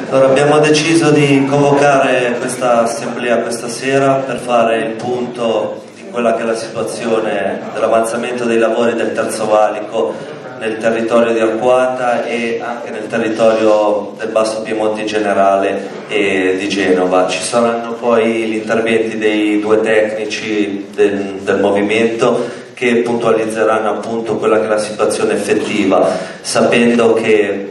Allora, abbiamo deciso di convocare questa assemblea questa sera per fare il punto di quella che è la situazione dell'avanzamento dei lavori del Terzo Valico nel territorio di Arquata e anche nel territorio del Basso Piemonte in generale e di Genova. Ci saranno poi gli interventi dei due tecnici del movimento che puntualizzeranno appunto quella che è la situazione effettiva, sapendo che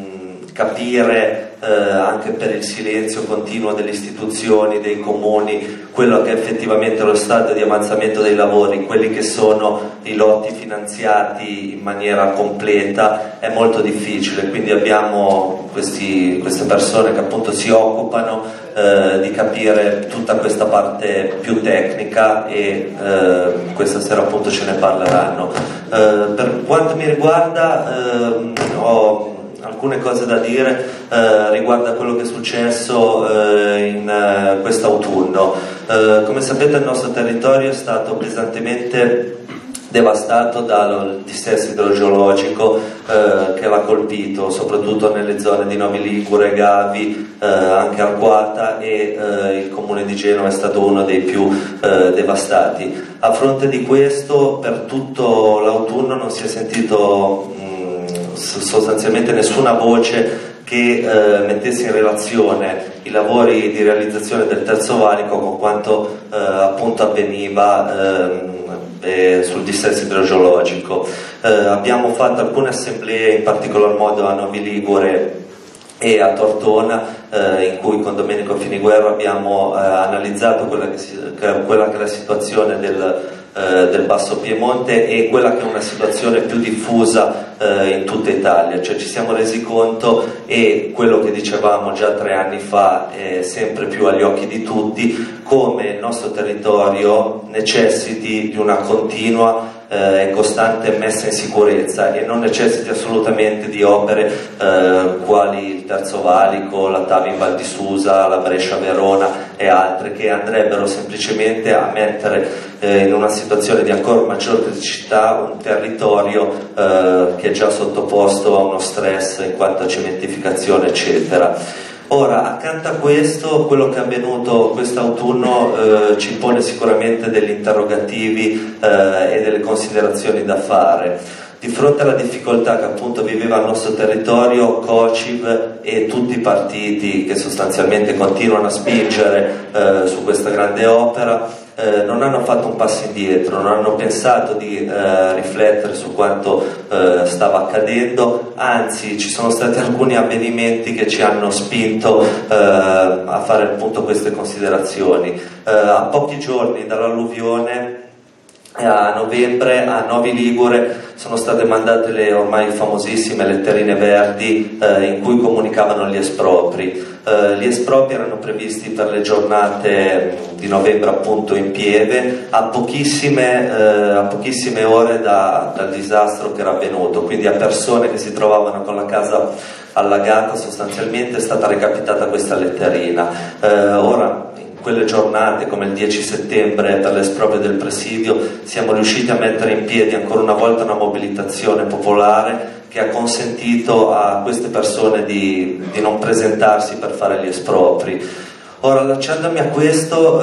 capire anche per il silenzio continuo delle istituzioni, dei comuni, quello che è effettivamente lo stato di avanzamento dei lavori, quelli che sono i lotti finanziati in maniera completa, è molto difficile. Quindi abbiamo queste persone che appunto si occupano di capire tutta questa parte più tecnica e questa sera appunto ce ne parleranno. Per quanto mi riguarda ho alcune cose da dire riguardo a quello che è successo in quest'autunno. Come sapete, il nostro territorio è stato pesantemente devastato dal dissesto idrogeologico che l'ha colpito, soprattutto nelle zone di Novi Ligure, Gavi, anche Arquata, e il comune di Genova è stato uno dei più devastati. A fronte di questo, per tutto l'autunno non si è sentito sostanzialmente nessuna voce che mettesse in relazione i lavori di realizzazione del Terzo Valico con quanto appunto avveniva sul dissesto idrogeologico. Abbiamo fatto alcune assemblee, in particolar modo a Novi Ligure e a Tortona, in cui con Domenico Finiguerro abbiamo analizzato quella che è la situazione del Basso Piemonte e quella che è una situazione più diffusa in tutta Italia. Cioè ci siamo resi conto, e quello che dicevamo già 3 anni fa è sempre più agli occhi di tutti, come il nostro territorio necessiti di una continua e costante messa in sicurezza e non necessiti assolutamente di opere quali il Terzo Valico, la TAV in Val di Susa, la Brescia-Verona e altre, che andrebbero semplicemente a mettere in una situazione di ancora maggior criticità un territorio che è già sottoposto a uno stress in quanto a cementificazione eccetera. Ora, accanto a questo, quello che è avvenuto quest'autunno ci pone sicuramente degli interrogativi e delle considerazioni da fare. Di fronte alla difficoltà che appunto viveva il nostro territorio, COCIV e tutti i partiti che sostanzialmente continuano a spingere su questa grande opera non hanno fatto un passo indietro, non hanno pensato di riflettere su quanto stava accadendo, anzi ci sono stati alcuni avvenimenti che ci hanno spinto a fare appunto queste considerazioni. A pochi giorni dall'alluvione, a novembre, a Novi Ligure sono state mandate le ormai famosissime letterine verdi in cui comunicavano gli espropri. Gli espropri erano previsti per le giornate di novembre appunto in Pieve, a pochissime ore dal disastro che era avvenuto, quindi a persone che si trovavano con la casa allagata sostanzialmente è stata recapitata questa letterina. Ora, quelle giornate come il 10 settembre per l'esproprio del presidio siamo riusciti a mettere in piedi ancora una volta una mobilitazione popolare che ha consentito a queste persone di non presentarsi per fare gli espropri. Ora, allacciandomi a questo,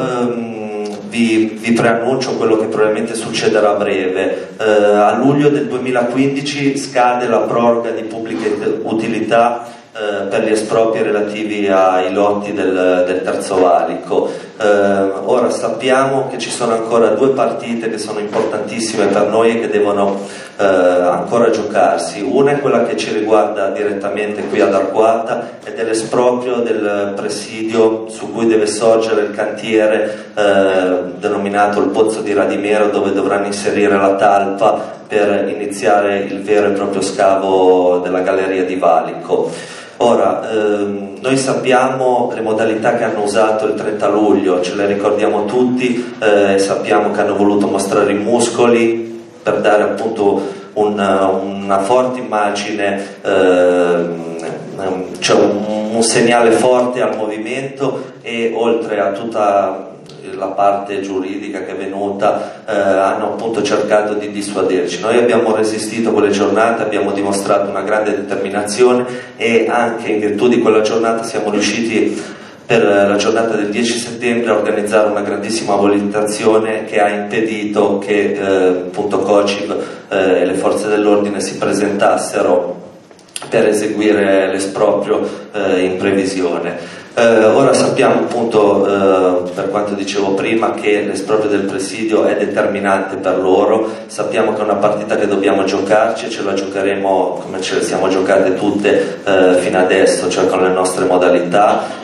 vi preannuncio quello che probabilmente succederà a breve. A luglio del 2015 scade la proroga di pubblica utilità per gli espropri relativi ai lotti del Terzo Valico. Ora sappiamo che ci sono ancora 2 partite che sono importantissime per noi e che devono ancora giocarsi. Una è quella che ci riguarda direttamente qui ad Arquata ed è l'esproprio del presidio su cui deve sorgere il cantiere denominato il Pozzo di Radimero, dove dovranno inserire la talpa per iniziare il vero e proprio scavo della galleria di Valico. Ora, noi sappiamo le modalità che hanno usato il 30 luglio, ce le ricordiamo tutti, sappiamo che hanno voluto mostrare i muscoli per dare appunto una forte immagine, cioè un segnale forte al movimento, e oltre a tutta la parte giuridica che è venuta hanno appunto cercato di dissuaderci. Noi abbiamo resistito quelle giornate, abbiamo dimostrato una grande determinazione e anche in virtù di quella giornata siamo riusciti per la giornata del 10 settembre a organizzare una grandissima mobilitazione che ha impedito che appunto COCIV e le forze dell'ordine si presentassero per eseguire l'esproprio in previsione. Ora sappiamo appunto, per quanto dicevo prima, che l'esproprio del presidio è determinante per loro, sappiamo che è una partita che dobbiamo giocarci e ce la giocheremo come ce le siamo giocate tutte fino adesso, cioè con le nostre modalità.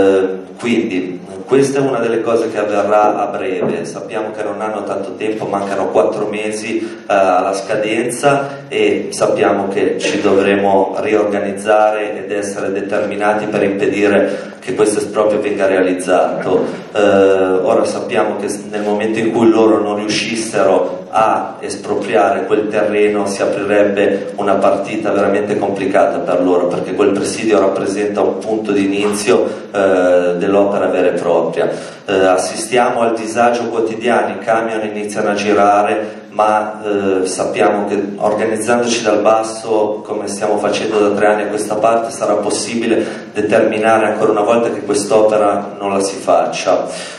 Quindi questa è una delle cose che avverrà a breve. Sappiamo che non hanno tanto tempo, mancano 4 mesi alla scadenza e sappiamo che ci dovremo riorganizzare ed essere determinati per impedire che questo esproprio venga realizzato. Ora sappiamo che nel momento in cui loro non riuscissero a espropriare quel terreno si aprirebbe una partita veramente complicata per loro, perché quel presidio rappresenta un punto di inizio dell'opera vera e propria. Assistiamo al disagio quotidiano, i camion iniziano a girare, ma sappiamo che organizzandoci dal basso, come stiamo facendo da 3 anni a questa parte, sarà possibile determinare ancora una volta che quest'opera non la si faccia.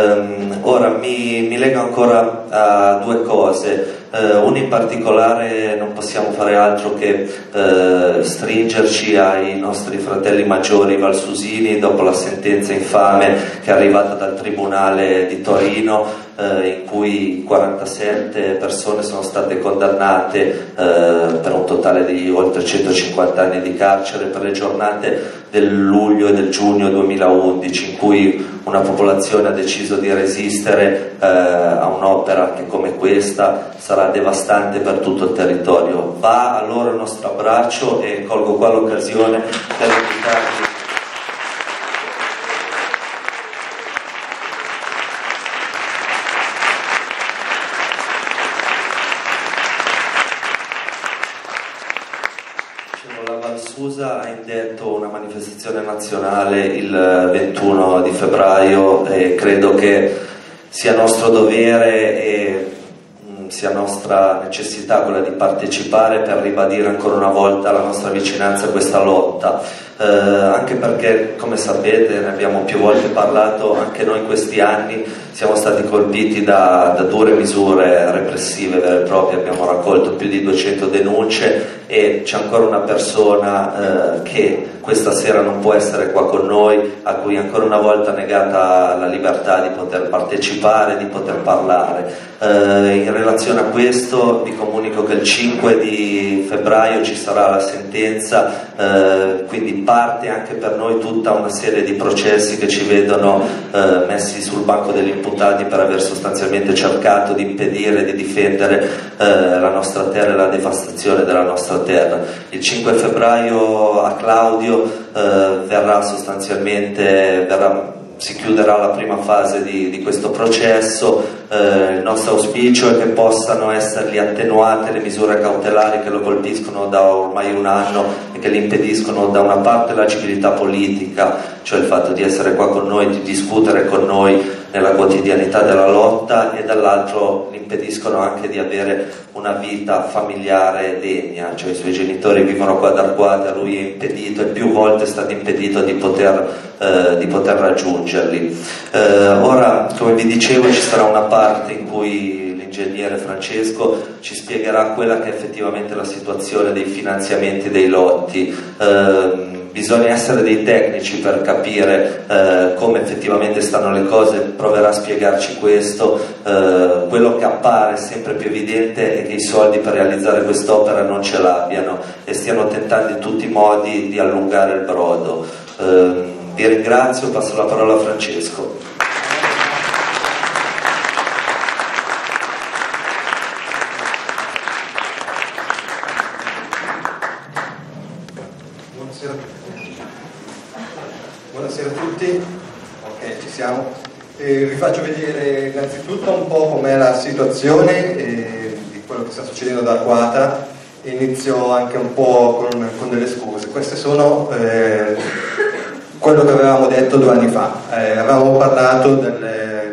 Ora mi leggo ancora a 2 cose. Una in particolare, non possiamo fare altro che stringerci ai nostri fratelli maggiori valsusini dopo la sentenza infame che è arrivata dal Tribunale di Torino, in cui 47 persone sono state condannate per un totale di oltre 150 anni di carcere per le giornate del luglio e del giugno 2011, in cui una popolazione ha deciso di resistere a un'opera che come questa sarà devastante per tutto il territorio. Va a loro il nostro abbraccio e colgo qua l'occasione per invitarvi Susa ha indetto una manifestazione nazionale il 21 di febbraio e credo che sia nostro dovere e sia nostra necessità quella di partecipare per ribadire ancora una volta la nostra vicinanza a questa lotta, anche perché, come sapete, ne abbiamo più volte parlato, anche noi in questi anni siamo stati colpiti da dure misure repressive vere e proprie. Abbiamo raccolto più di 200 denunce e c'è ancora una persona che questa sera non può essere qua con noi, a cui ancora una volta è negata la libertà di poter partecipare, di poter parlare. In relazione a questo vi comunico che il 5 di febbraio ci sarà la sentenza, quindi parte anche per noi tutta una serie di processi che ci vedono messi sul banco degli imputati per aver sostanzialmente cercato di impedire, di difendere la nostra terra e la devastazione della nostra terra. Il 5 febbraio a Claudio si chiuderà la prima fase di questo processo. Il nostro auspicio è che possano essergli attenuate le misure cautelari che lo colpiscono da ormai 1 anno e che gli impediscono da una parte l'agibilità politica, cioè il fatto di essere qua con noi, di discutere con noi nella quotidianità della lotta, e dall'altro gli impediscono anche di avere una vita familiare degna, cioè i suoi genitori vivono qua ad Arquata, a lui è impedito e più volte è stato impedito di poter raggiungerli. Ora, come vi dicevo, ci sarà una parte in cui l'ingegnere Francesco ci spiegherà quella che è effettivamente la situazione dei finanziamenti dei lotti. Bisogna essere dei tecnici per capire come effettivamente stanno le cose, proverà a spiegarci questo. Quello che appare sempre più evidente è che i soldi per realizzare quest'opera non ce l'abbiano e stiano tentando in tutti i modi di allungare il brodo. Vi ringrazio, passo la parola a Francesco. Buonasera a tutti, ok, ci siamo. Vi faccio vedere innanzitutto un po' com'è la situazione di quello che sta succedendo ad Arquata. Inizio anche un po' con delle scuse. Queste sono quello che avevamo detto 2 anni fa. Avevamo parlato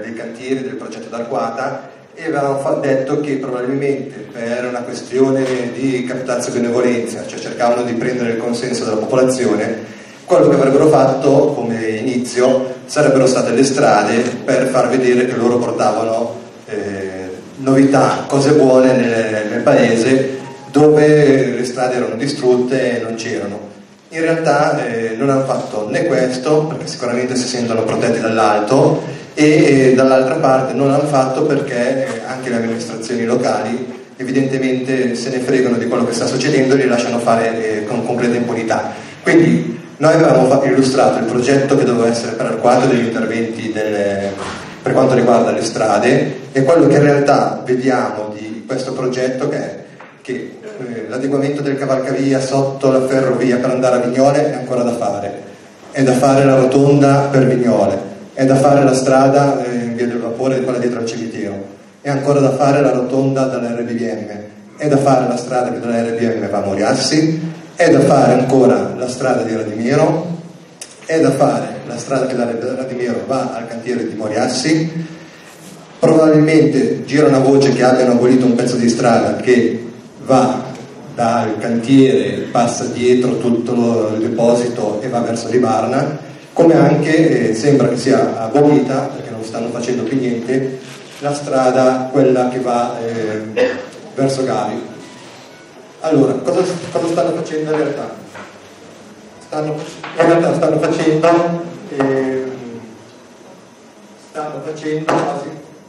dei cantieri del progetto d'Arquata e avevano detto che probabilmente per una questione di captazio benevolenza, cioè cercavano di prendere il consenso della popolazione, quello che avrebbero fatto come inizio sarebbero state le strade per far vedere che loro portavano novità, cose buone nel paese dove le strade erano distrutte e non c'erano. In realtà non hanno fatto né questo, perché sicuramente si sentono protetti dall'alto, e dall'altra parte non l'hanno fatto perché anche le amministrazioni locali evidentemente se ne fregano di quello che sta succedendo e li lasciano fare con completa impunità. Quindi noi avevamo illustrato il progetto che doveva essere per Arquata degli interventi per quanto riguarda le strade, e quello che in realtà vediamo di questo progetto che l'adeguamento del cavalcavia sotto la ferrovia per andare a Vignole è ancora da fare, è da fare la rotonda per Vignole, è da fare la strada in via del Vapore, quella dietro al cimitero, è ancora da fare la rotonda dall'RBM, è da fare la strada che dall'RBM va a Moriassi, è da fare ancora la strada di Radimiro, è da fare la strada che da Radimiro va al cantiere di Moriassi. Probabilmente gira una voce che abbiano abolito un pezzo di strada che va dal cantiere, passa dietro tutto il deposito e va verso Libarna, come anche sembra che sia abolita, perché non stanno facendo più niente, la strada, quella che va verso Gavi. Allora, cosa stanno facendo in realtà? Stanno facendo quasi.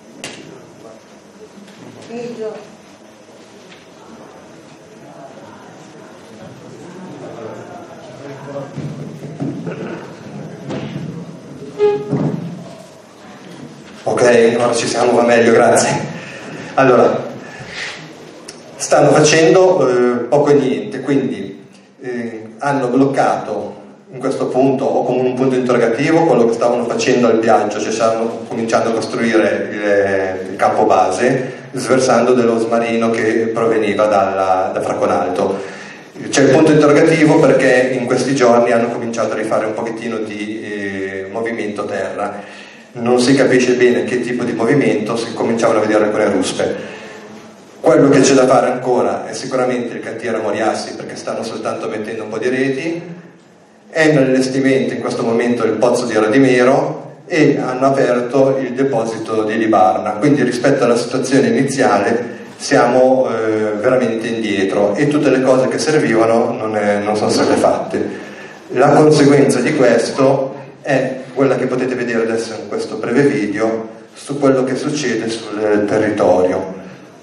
Ok, ora ci siamo, va meglio, grazie. Allora, stanno facendo poco e niente, quindi hanno bloccato in questo punto, o come un punto interrogativo, quello che stavano facendo al Biagio, cioè stavano cominciando a costruire il campo base, sversando dello smarino che proveniva da Fraconalto. C'è il punto interrogativo perché in questi giorni hanno cominciato a rifare un pochettino di movimento terra. Non si capisce bene che tipo di movimento, si cominciavano a vedere alcune ruspe. Quello che c'è da fare ancora è sicuramente il cantiere a Moriassi, perché stanno soltanto mettendo un po' di reti, è nell'allestimento in questo momento il pozzo di Radimiro e hanno aperto il deposito di Libarna, quindi rispetto alla situazione iniziale siamo veramente indietro e tutte le cose che servivano non sono state fatte. La conseguenza di questo è quella che potete vedere adesso in questo breve video su quello che succede sul territorio.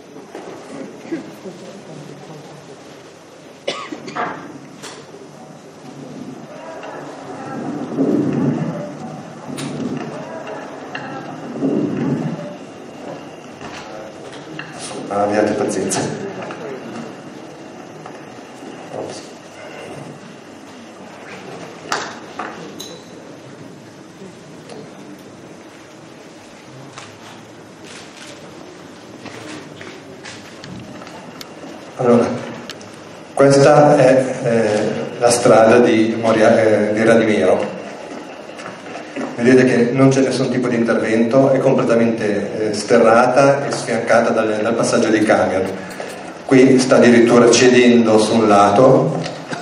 Abbiate pazienza. Ops. Allora, questa è la strada di Radimiro. Vedete che non c'è nessun tipo di intervento, è completamente sterrata e sfiancata dal passaggio dei camion. Qui sta addirittura cedendo su un lato.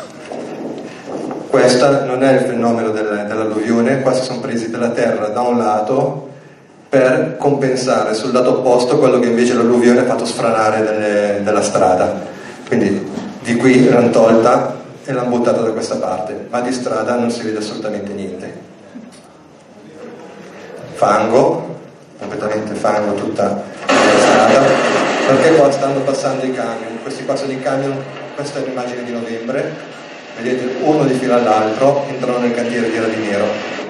Questo non è il fenomeno dell'alluvione, qua si sono presi della terra da un lato per compensare sul lato opposto quello che invece l'alluvione ha fatto sfranare della strada. Quindi di qui l'hanno tolta e l'hanno buttata da questa parte, ma di strada non si vede assolutamente niente. Fango, completamente fango tutta la strada, perché qua stanno passando i camion. Questi qua sono i camion, questa è l'immagine di novembre, vedete uno di fila all'altro, entrano nel cantiere di Radimiro.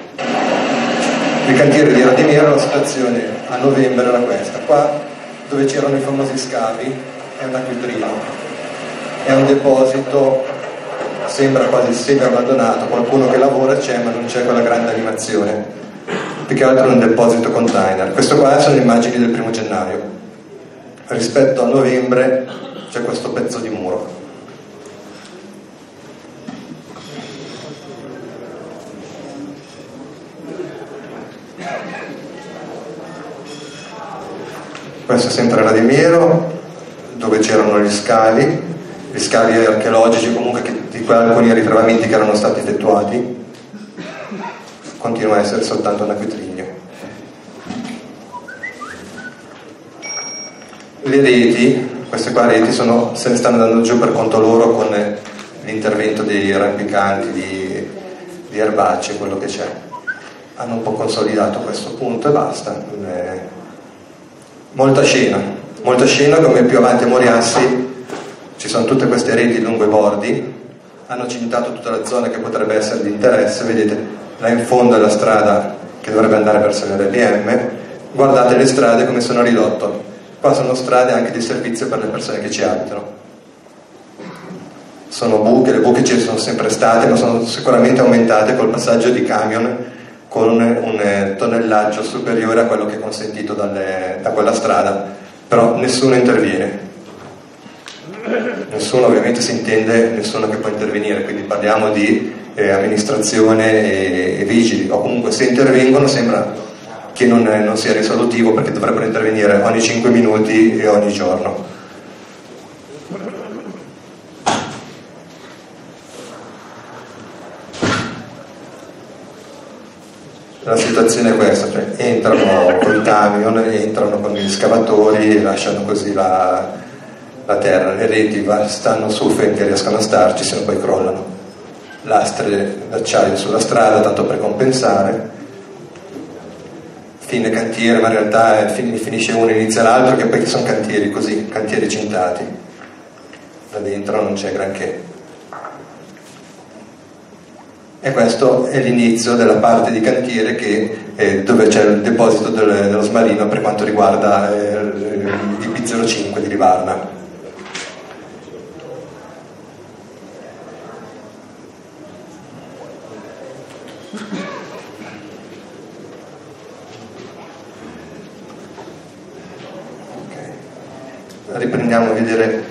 Il cantiere di Radimiro, la situazione a novembre era questa. Qua dove c'erano i famosi scavi è un acquitrino, è un deposito, sembra quasi semi abbandonato, qualcuno che lavora c'è ma non c'è quella grande animazione. Più che altro è un deposito container. Questo qua sono le immagini del 1° gennaio. Rispetto a novembre c'è questo pezzo di muro. Questo è sempre Radimiero, dove c'erano gli scavi archeologici, comunque di cui alcuni ritrovamenti che erano stati effettuati. Continua a essere soltanto un acquitrigno. Le reti, queste qua reti se ne stanno andando giù per conto loro con l'intervento dei rampicanti, di erbacce, quello che c'è. Hanno un po' consolidato questo punto e basta. Molta scena, come più avanti a Moriassi ci sono tutte queste reti lungo i bordi, hanno cimentato tutta la zona che potrebbe essere di interesse. Vedete là in fondo è la strada che dovrebbe andare verso l'RPM, guardate le strade come sono ridotto. Qua sono strade anche di servizio per le persone che ci abitano. Sono buche, le buche ci sono sempre state, ma sono sicuramente aumentate col passaggio di camion con un tonnellaggio superiore a quello che è consentito da quella strada, però nessuno interviene. Nessuno, ovviamente si intende nessuno che può intervenire, quindi parliamo di amministrazione e vigili, o comunque se intervengono sembra che non sia risolutivo, perché dovrebbero intervenire ogni 5 minuti e ogni giorno. La situazione è questa, cioè entrano con i camion, entrano con gli scavatori e lasciano così la terra, le reti stanno su finché riescono a starci, se no poi crollano. Lastre d'acciaio sulla strada tanto per compensare. Fine cantiere, ma in realtà finisce uno, inizia l'altro, che poi sono cantieri così, cantieri cintati. Da dentro non c'è granché. E questo è l'inizio della parte di cantiere dove c'è il deposito dello smarino per quanto riguarda il B05 di Livarna. Riprendiamo a vedere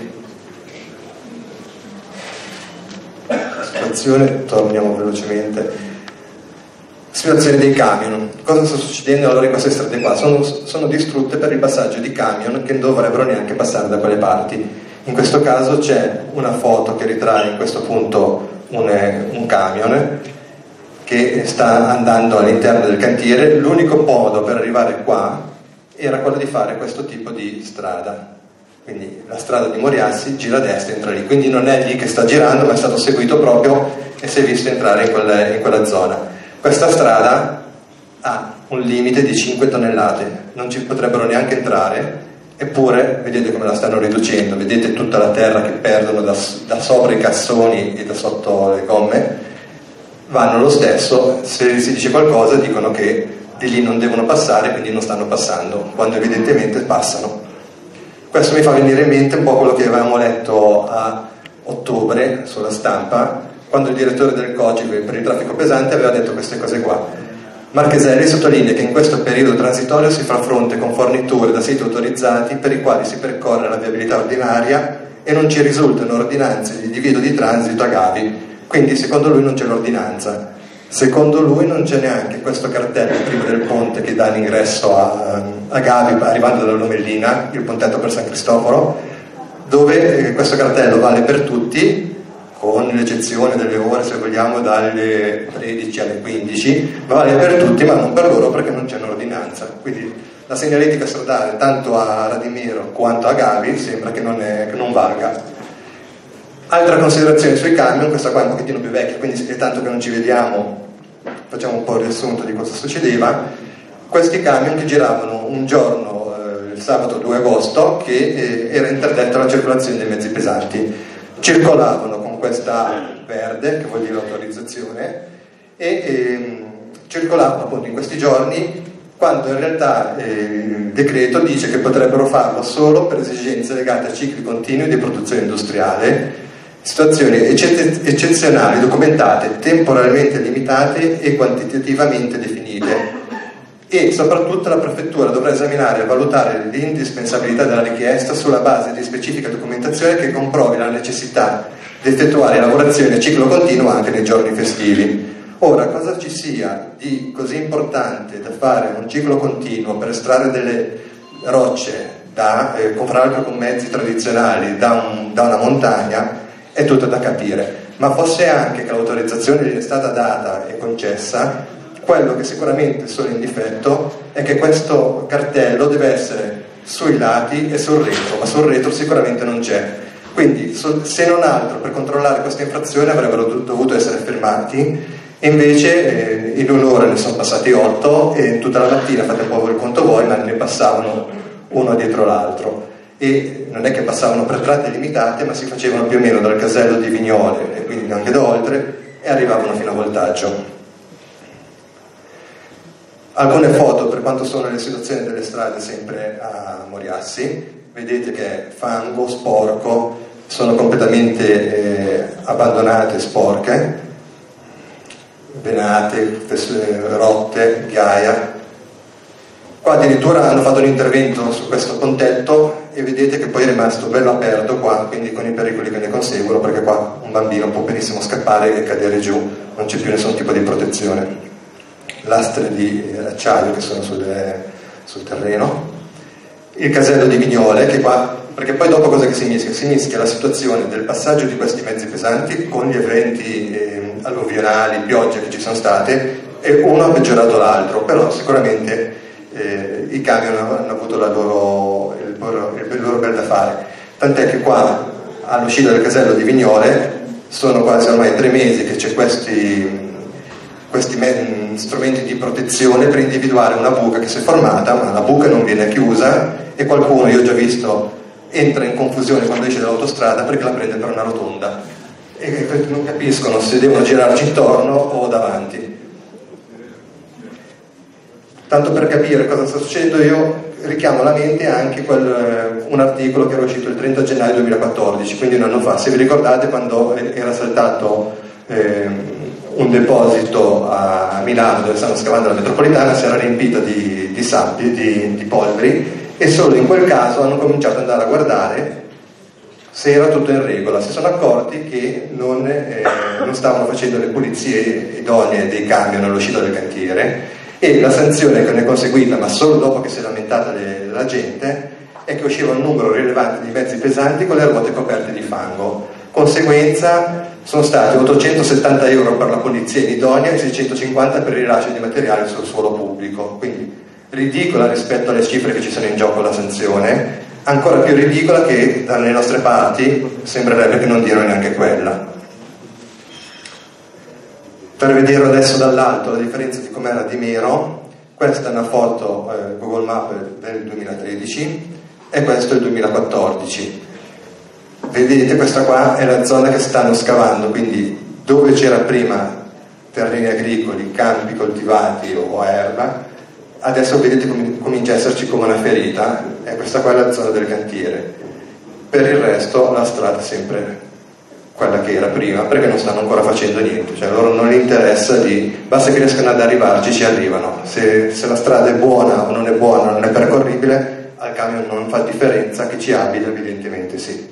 la situazione, torniamo velocemente. Situazione dei camion. Cosa sta succedendo allora in queste strade qua? Sono distrutte per il passaggio di camion che non dovrebbero neanche passare da quelle parti. In questo caso c'è una foto che ritrae in questo punto un camion che sta andando all'interno del cantiere. L'unico modo per arrivare qua era quello di fare questo tipo di strada. Quindi la strada di Moriassi gira a destra e entra lì, quindi non è lì che sta girando, ma è stato seguito proprio e si è visto entrare in quella zona. Questa strada ha un limite di 5 tonnellate, non ci potrebbero neanche entrare, eppure vedete come la stanno riducendo, vedete tutta la terra che perdono da sopra i cassoni e da sotto le gomme, vanno lo stesso. Se si dice qualcosa dicono che di lì non devono passare, quindi non stanno passando, quando evidentemente passano. Questo mi fa venire in mente un po' quello che avevamo letto a ottobre sulla stampa, quando il direttore del COCIV per il traffico pesante aveva detto queste cose qua. Marcheselli sottolinea che in questo periodo transitorio si fa fronte con forniture da siti autorizzati per i quali si percorre la viabilità ordinaria e non ci risultano ordinanze di divieto di transito a Gavi, quindi secondo lui non c'è l'ordinanza. Secondo lui non c'è neanche questo cartello prima del ponte che dà l'ingresso a Gavi arrivando dalla Lomellina, il pontetto per San Cristoforo, dove questo cartello vale per tutti, con l'eccezione delle ore, se vogliamo, dalle 13 alle 15, vale per tutti ma non per loro perché non c'è un'ordinanza. Quindi la segnaletica stradale tanto a Radimiero quanto a Gavi sembra che non valga. Altra considerazione sui camion, questa qua è un pochettino più vecchia, quindi è tanto che non ci vediamo, facciamo un po' il riassunto di cosa succedeva. Questi camion che giravano un giorno, il sabato 2 agosto, che era interdetta la circolazione dei mezzi pesanti. Circolavano con questa verde, che vuol dire autorizzazione, e circolavano appunto in questi giorni, quando in realtà il decreto dice che potrebbero farlo solo per esigenze legate a cicli continui di produzione industriale, situazioni eccezionali, documentate, temporalmente limitate e quantitativamente definite, e soprattutto la prefettura dovrà esaminare e valutare l'indispensabilità della richiesta sulla base di specifica documentazione che comprovi la necessità di effettuare lavorazioni a ciclo continuo anche nei giorni festivi. Ora, cosa ci sia di così importante da fare un ciclo continuo per estrarre delle rocce fra l'altro con mezzi tradizionali, da una montagna, è tutto da capire. Ma fosse anche che l'autorizzazione gli è stata data e concessa, quello che sicuramente è solo in difetto è che questo cartello deve essere sui lati e sul retro, ma sul retro sicuramente non c'è. Quindi se non altro per controllare questa infrazione avrebbero dovuto essere fermati, e invece in un'ora ne sono passati 8 e tutta la mattina, fate un po' il conto voi, ma ne passavano uno dietro l'altro. E non è che passavano per tratte limitate, ma si facevano più o meno dal casello di Vignole e quindi anche da oltre, e arrivavano fino a Voltaggio. Alcune foto per quanto sono le situazioni delle strade sempre a Moriassi. Vedete che è fango, sporco, sono completamente abbandonate, sporche, venate, rotte, ghiaia. Qua addirittura hanno fatto un intervento su questo pontetto e vedete che poi è rimasto bello aperto qua, quindi con i pericoli che ne conseguono, perché qua un bambino può benissimo scappare e cadere giù, non c'è più nessun tipo di protezione. Lastre di acciaio che sono sul terreno. Il casello di Vignole, che qua, perché poi dopo cosa che si mischia? Si mischia la situazione del passaggio di questi mezzi pesanti con gli eventi alluvionali, piogge che ci sono state, e uno ha peggiorato l'altro, però sicuramente i camion hanno avuto il loro bel da fare, tant'è che qua all'uscita del casello di Vignole sono quasi ormai 3 mesi che c'è questi strumenti di protezione per individuare una buca che si è formata, ma la buca non viene chiusa e qualcuno, io ho già visto, entra in confusione quando esce dall'autostrada perché la prende per una rotonda e non capiscono se devono girarci intorno o davanti. Tanto per capire cosa sta succedendo, io richiamo alla mente anche un articolo che era uscito il 30 gennaio 2014, quindi un anno fa, se vi ricordate, quando era saltato un deposito a Milano dove stavano scavando la metropolitana, si era riempita di sabbia, di polveri, e solo in quel caso hanno cominciato ad andare a guardare se era tutto in regola. Si sono accorti che non stavano facendo le pulizie idonee dei camion all'uscita del cantiere, e la sanzione che ne è conseguita, ma solo dopo che si è lamentata la gente, è che usciva un numero rilevante di mezzi pesanti con le ruote coperte di fango. Conseguenza, sono stati 870 euro per la polizia inidonea e 650 per il rilascio di materiale sul suolo pubblico. Quindi ridicola rispetto alle cifre che ci sono in gioco la sanzione, ancora più ridicola che dalle nostre parti sembrerebbe che non diano neanche quella. Per vedere adesso dall'alto la differenza di com'era di meno, questa è una foto Google Maps del 2013 e questo è il 2014. Vedete, questa qua è la zona che stanno scavando, quindi dove c'era prima terreni agricoli, campi coltivati o erba, adesso vedete comincia a esserci come una ferita, e questa qua è la zona del cantiere. Per il resto la strada è sempre quella che era prima, perché non stanno ancora facendo niente, cioè loro non gli interessa basta che riescano ad arrivarci, ci arrivano. Se la strada è buona o non è buona, non è percorribile, al camion non fa differenza, che ci abita evidentemente sì.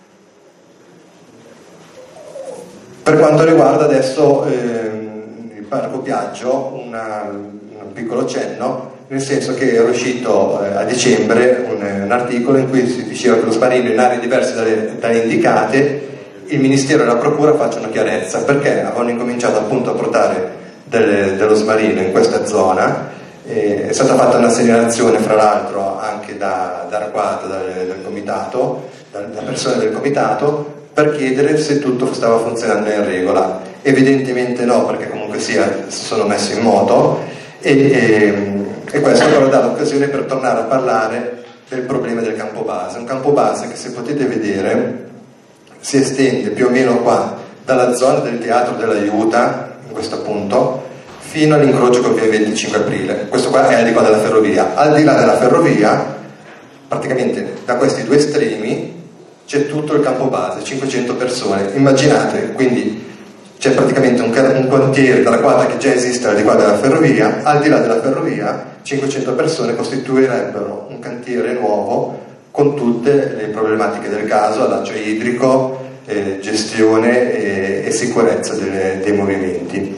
Per quanto riguarda adesso il Parco Piaggio, un piccolo cenno, nel senso che era uscito a dicembre un articolo in cui si diceva che lo sbarino in aree diverse dalle indicate, il Ministero e la Procura facciano chiarezza, perché avevano incominciato appunto a portare dello smarino in questa zona. È stata fatta una segnalazione, fra l'altro, anche da Arquata, dal comitato, da persone del comitato, per chiedere se tutto stava funzionando in regola. Evidentemente no, perché comunque sia si sono messi in moto, e questo però dà l'occasione per tornare a parlare del problema del campo base. Un campo base che, se potete vedere, si estende più o meno qua, dalla zona del Teatro dell'Aiuta, in questo punto, fino all'incrocio con via 25 aprile. Questo qua è al di qua della ferrovia. Al di là della ferrovia, praticamente da questi due estremi, c'è tutto il campo base, 500 persone. Immaginate, quindi c'è praticamente un quartiere dalla quadra che già esiste al di qua della ferrovia, al di là della ferrovia 500 persone costituirebbero un cantiere nuovo con tutte le problematiche del caso, allaccio idrico, gestione e sicurezza dei movimenti.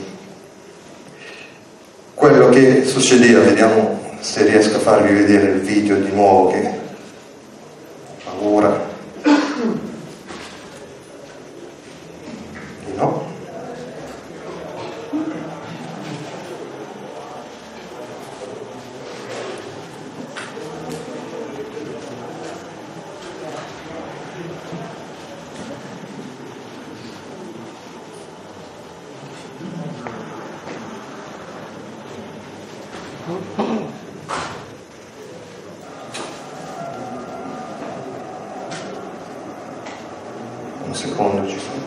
Quello che succedeva, vediamo se riesco a farvi vedere il video di nuovo che apertura. No. Un secondo, ci sono.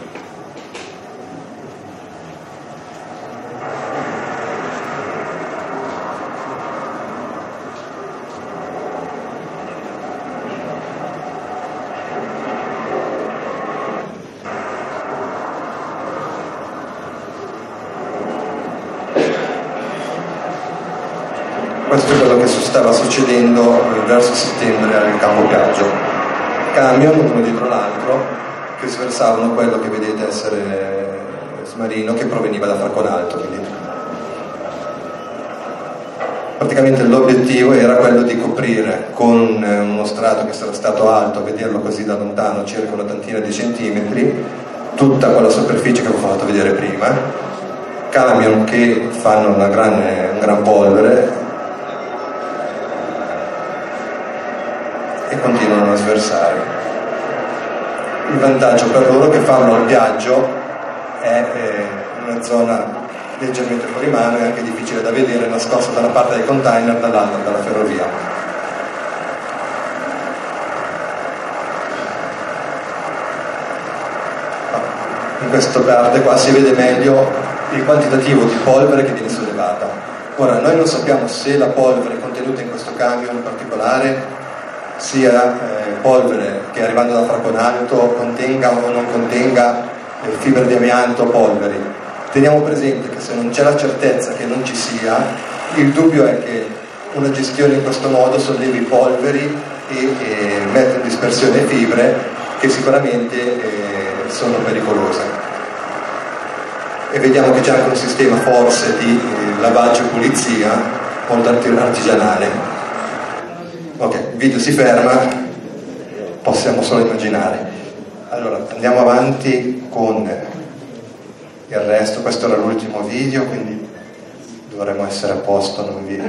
Questo è quello che stava succedendo verso settembre al Campo Piaggio. Camion uno dietro l'altro che sversavano quello che vedete essere smarino che proveniva da Fraconalto. Quindi praticamente l'obiettivo era quello di coprire con uno strato che sarà stato alto, a vederlo così da lontano, circa una tantina di centimetri, tutta quella superficie che vi ho fatto vedere prima. Camion che fanno un gran polvere e continuano a sversare. Il vantaggio per loro è che farlo al Piaggio è una zona leggermente fuori mano e anche difficile da vedere, nascosta da una parte dei container, dall'altra dalla ferrovia. In questa parte qua si vede meglio il quantitativo di polvere che viene sollevata. Ora, noi non sappiamo se la polvere contenuta in questo camion in particolare sia polvere che arrivando da Fraconalto contenga o non contenga fibre di amianto o polveri. Teniamo presente che se non c'è la certezza che non ci sia, il dubbio è che una gestione in questo modo sollevi polveri e mette in dispersione fibre che sicuramente sono pericolose. E vediamo che c'è anche un sistema forse di lavaggio e pulizia molto artigianale. Ok, il video si ferma, possiamo solo immaginare. Allora, andiamo avanti con il resto. Questo era l'ultimo video, quindi dovremmo essere a posto, non vi...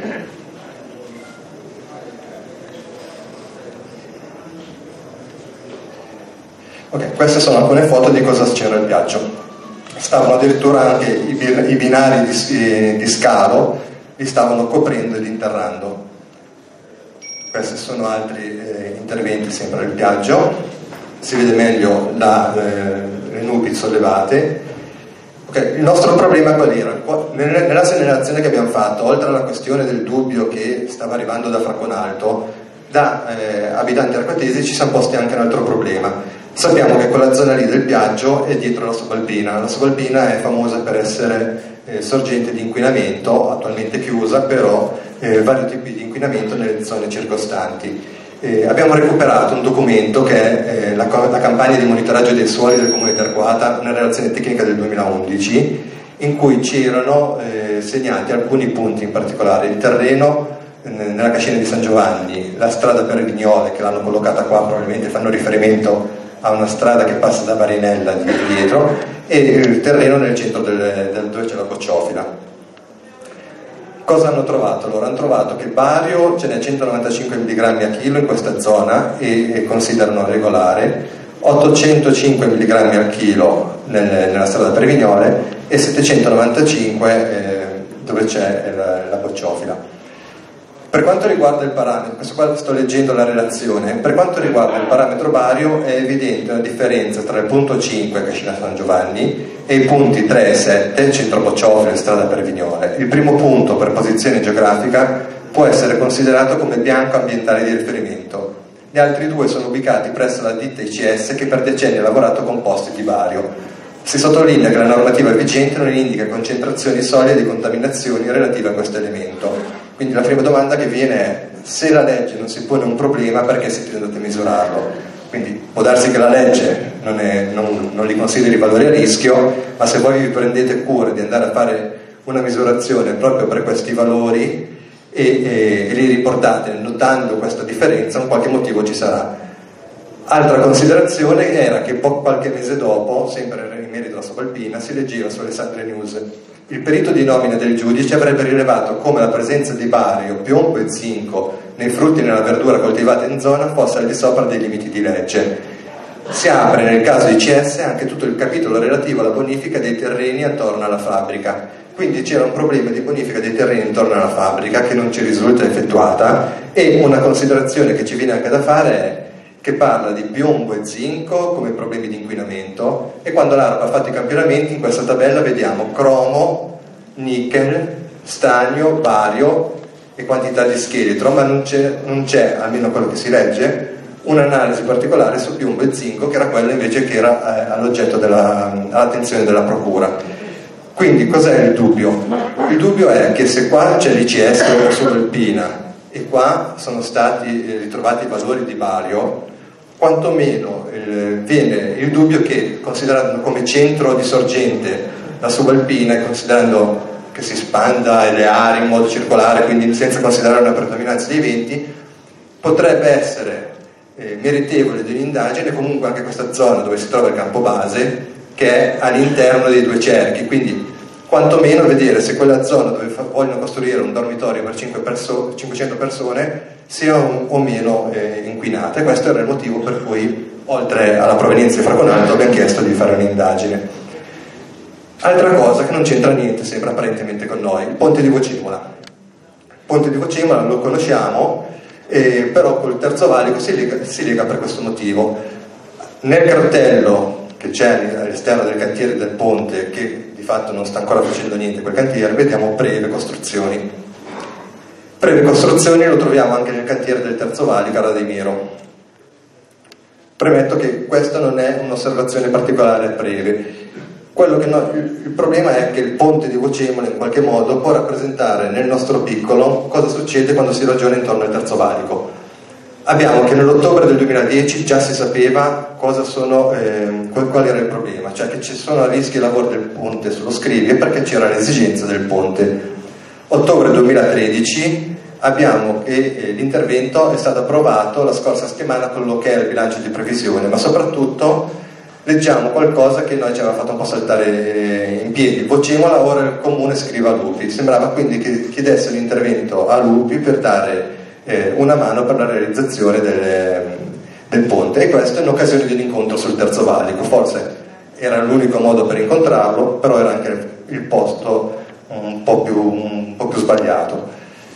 Ok, queste sono alcune foto di cosa c'era al Piaggio. Stavano addirittura anche i binari di scalo, li stavano coprendo ed interrando. Questi sono altri interventi sempre al Piaggio, si vede meglio le nubi sollevate. Okay, il nostro problema qual era? Nella segnalazione che abbiamo fatto, oltre alla questione del dubbio che stava arrivando da Fraconalto, da abitanti arquatesi ci siamo posti anche un altro problema. Sappiamo che quella zona lì del Piaggio è dietro la Subalpina. La Subalpina è famosa per essere sorgente di inquinamento, attualmente chiusa, però vari tipi di inquinamento nelle zone circostanti. Abbiamo recuperato un documento che è la campagna di monitoraggio dei suoli del Comune di Arquata, una relazione tecnica del 2011, in cui c'erano segnati alcuni punti in particolare: il terreno nella cascina di San Giovanni, la strada per Vignole, che l'hanno collocata qua, probabilmente fanno riferimento a una strada che passa da Marinella dietro, e il terreno nel centro dove c'è la bocciofila. Cosa hanno trovato? Loro hanno trovato che bario ce n'è 195 mg a chilo in questa zona e considerano regolare, 805 mg al chilo nella strada per Vignole e 795 dove c'è la bocciofila. Per quanto riguarda il parametro, questo qua sto leggendo la relazione, per quanto riguarda il parametro bario è evidente una differenza tra il punto 5, Cascina San Giovanni, e i punti 3 e 7, centro bocciofila e strada per Vignole. Il primo punto, per posizione geografica, può essere considerato come bianco ambientale di riferimento. Gli altri due sono ubicati presso la ditta ICS che per decenni ha lavorato con posti di bario. Si sottolinea che la normativa vigente non indica concentrazioni solide di contaminazioni relative a questo elemento. Quindi la prima domanda che viene è: se la legge non si pone un problema, perché siete andati a misurarlo? Quindi può darsi che la legge non li consideri valori a rischio, ma se voi vi prendete cura di andare a fare una misurazione proprio per questi valori e li riportate notando questa differenza, un qualche motivo ci sarà. Altra considerazione era che qualche mese dopo, sempre in merito alla Subalpina, si leggeva su Alessandria News: il perito di nomina del giudice avrebbe rilevato come la presenza di bario, piombo e zinco nei frutti e nella verdura coltivata in zona fosse al di sopra dei limiti di legge. Si apre nel caso ICS anche tutto il capitolo relativo alla bonifica dei terreni attorno alla fabbrica. Quindi c'era un problema di bonifica dei terreni intorno alla fabbrica che non ci risulta effettuata, e una considerazione che ci viene anche da fare è che parla di piombo e zinco come problemi di inquinamento, e quando l'ARPA ha fatto i campionamenti in questa tabella vediamo cromo, nickel, stagno, bario e quantità di scheletro, ma non c'è, almeno quello che si legge, un'analisi particolare su piombo e zinco, che era quella invece che era all'oggetto all'attenzione della procura. Quindi cos'è il dubbio? Il dubbio è che se qua c'è l'ICS Subalpina e qua sono stati ritrovati i valori di bario, quantomeno viene il dubbio che, considerando come centro di sorgente la Subalpina e considerando che si spanda le aree in modo circolare, quindi senza considerare una predominanza di venti, potrebbe essere meritevole di un'indagine comunque anche questa zona dove si trova il campo base, che è all'interno dei due cerchi, quindi quantomeno vedere se quella zona dove vogliono costruire un dormitorio per 500 persone sia o meno inquinata, e questo era il motivo per cui, oltre alla provenienza di Fragonaldo, abbiamo chiesto di fare un'indagine. Altra cosa che non c'entra niente, sembra apparentemente, con noi: il ponte di Vocemola. Il ponte di Vocemola lo conosciamo, però col Terzo Valico si lega per questo motivo. Nel cartello che c'è all'esterno del cantiere del ponte, che di fatto non sta ancora facendo niente quel cantiere, vediamo Preve Costruzioni. Preve Costruzioni lo troviamo anche nel cantiere del Terzo Valico a Radimiro. Premetto che questa non è un'osservazione particolare a Preve. Il problema è che il ponte di Vocemola in qualche modo può rappresentare nel nostro piccolo cosa succede quando si ragiona intorno al Terzo Valico. Abbiamo che nell'ottobre del 2010 già si sapeva qual era il problema, cioè che ci sono a rischio i lavori del ponte sullo Scrivie perché c'era l'esigenza del ponte. Ottobre 2013 abbiamo che l'intervento è stato approvato la scorsa settimana con l'ok al bilancio di previsione, ma soprattutto leggiamo qualcosa che noi ci aveva fatto un po' saltare in piedi. Vocemola, ora il comune scrive a Lupi. Sembrava quindi che chiedesse l'intervento a Lupi per dare una mano per la realizzazione del ponte, e questo in occasione di un incontro sul Terzo Valico. Forse era l'unico modo per incontrarlo, però era anche il posto un po' più sbagliato.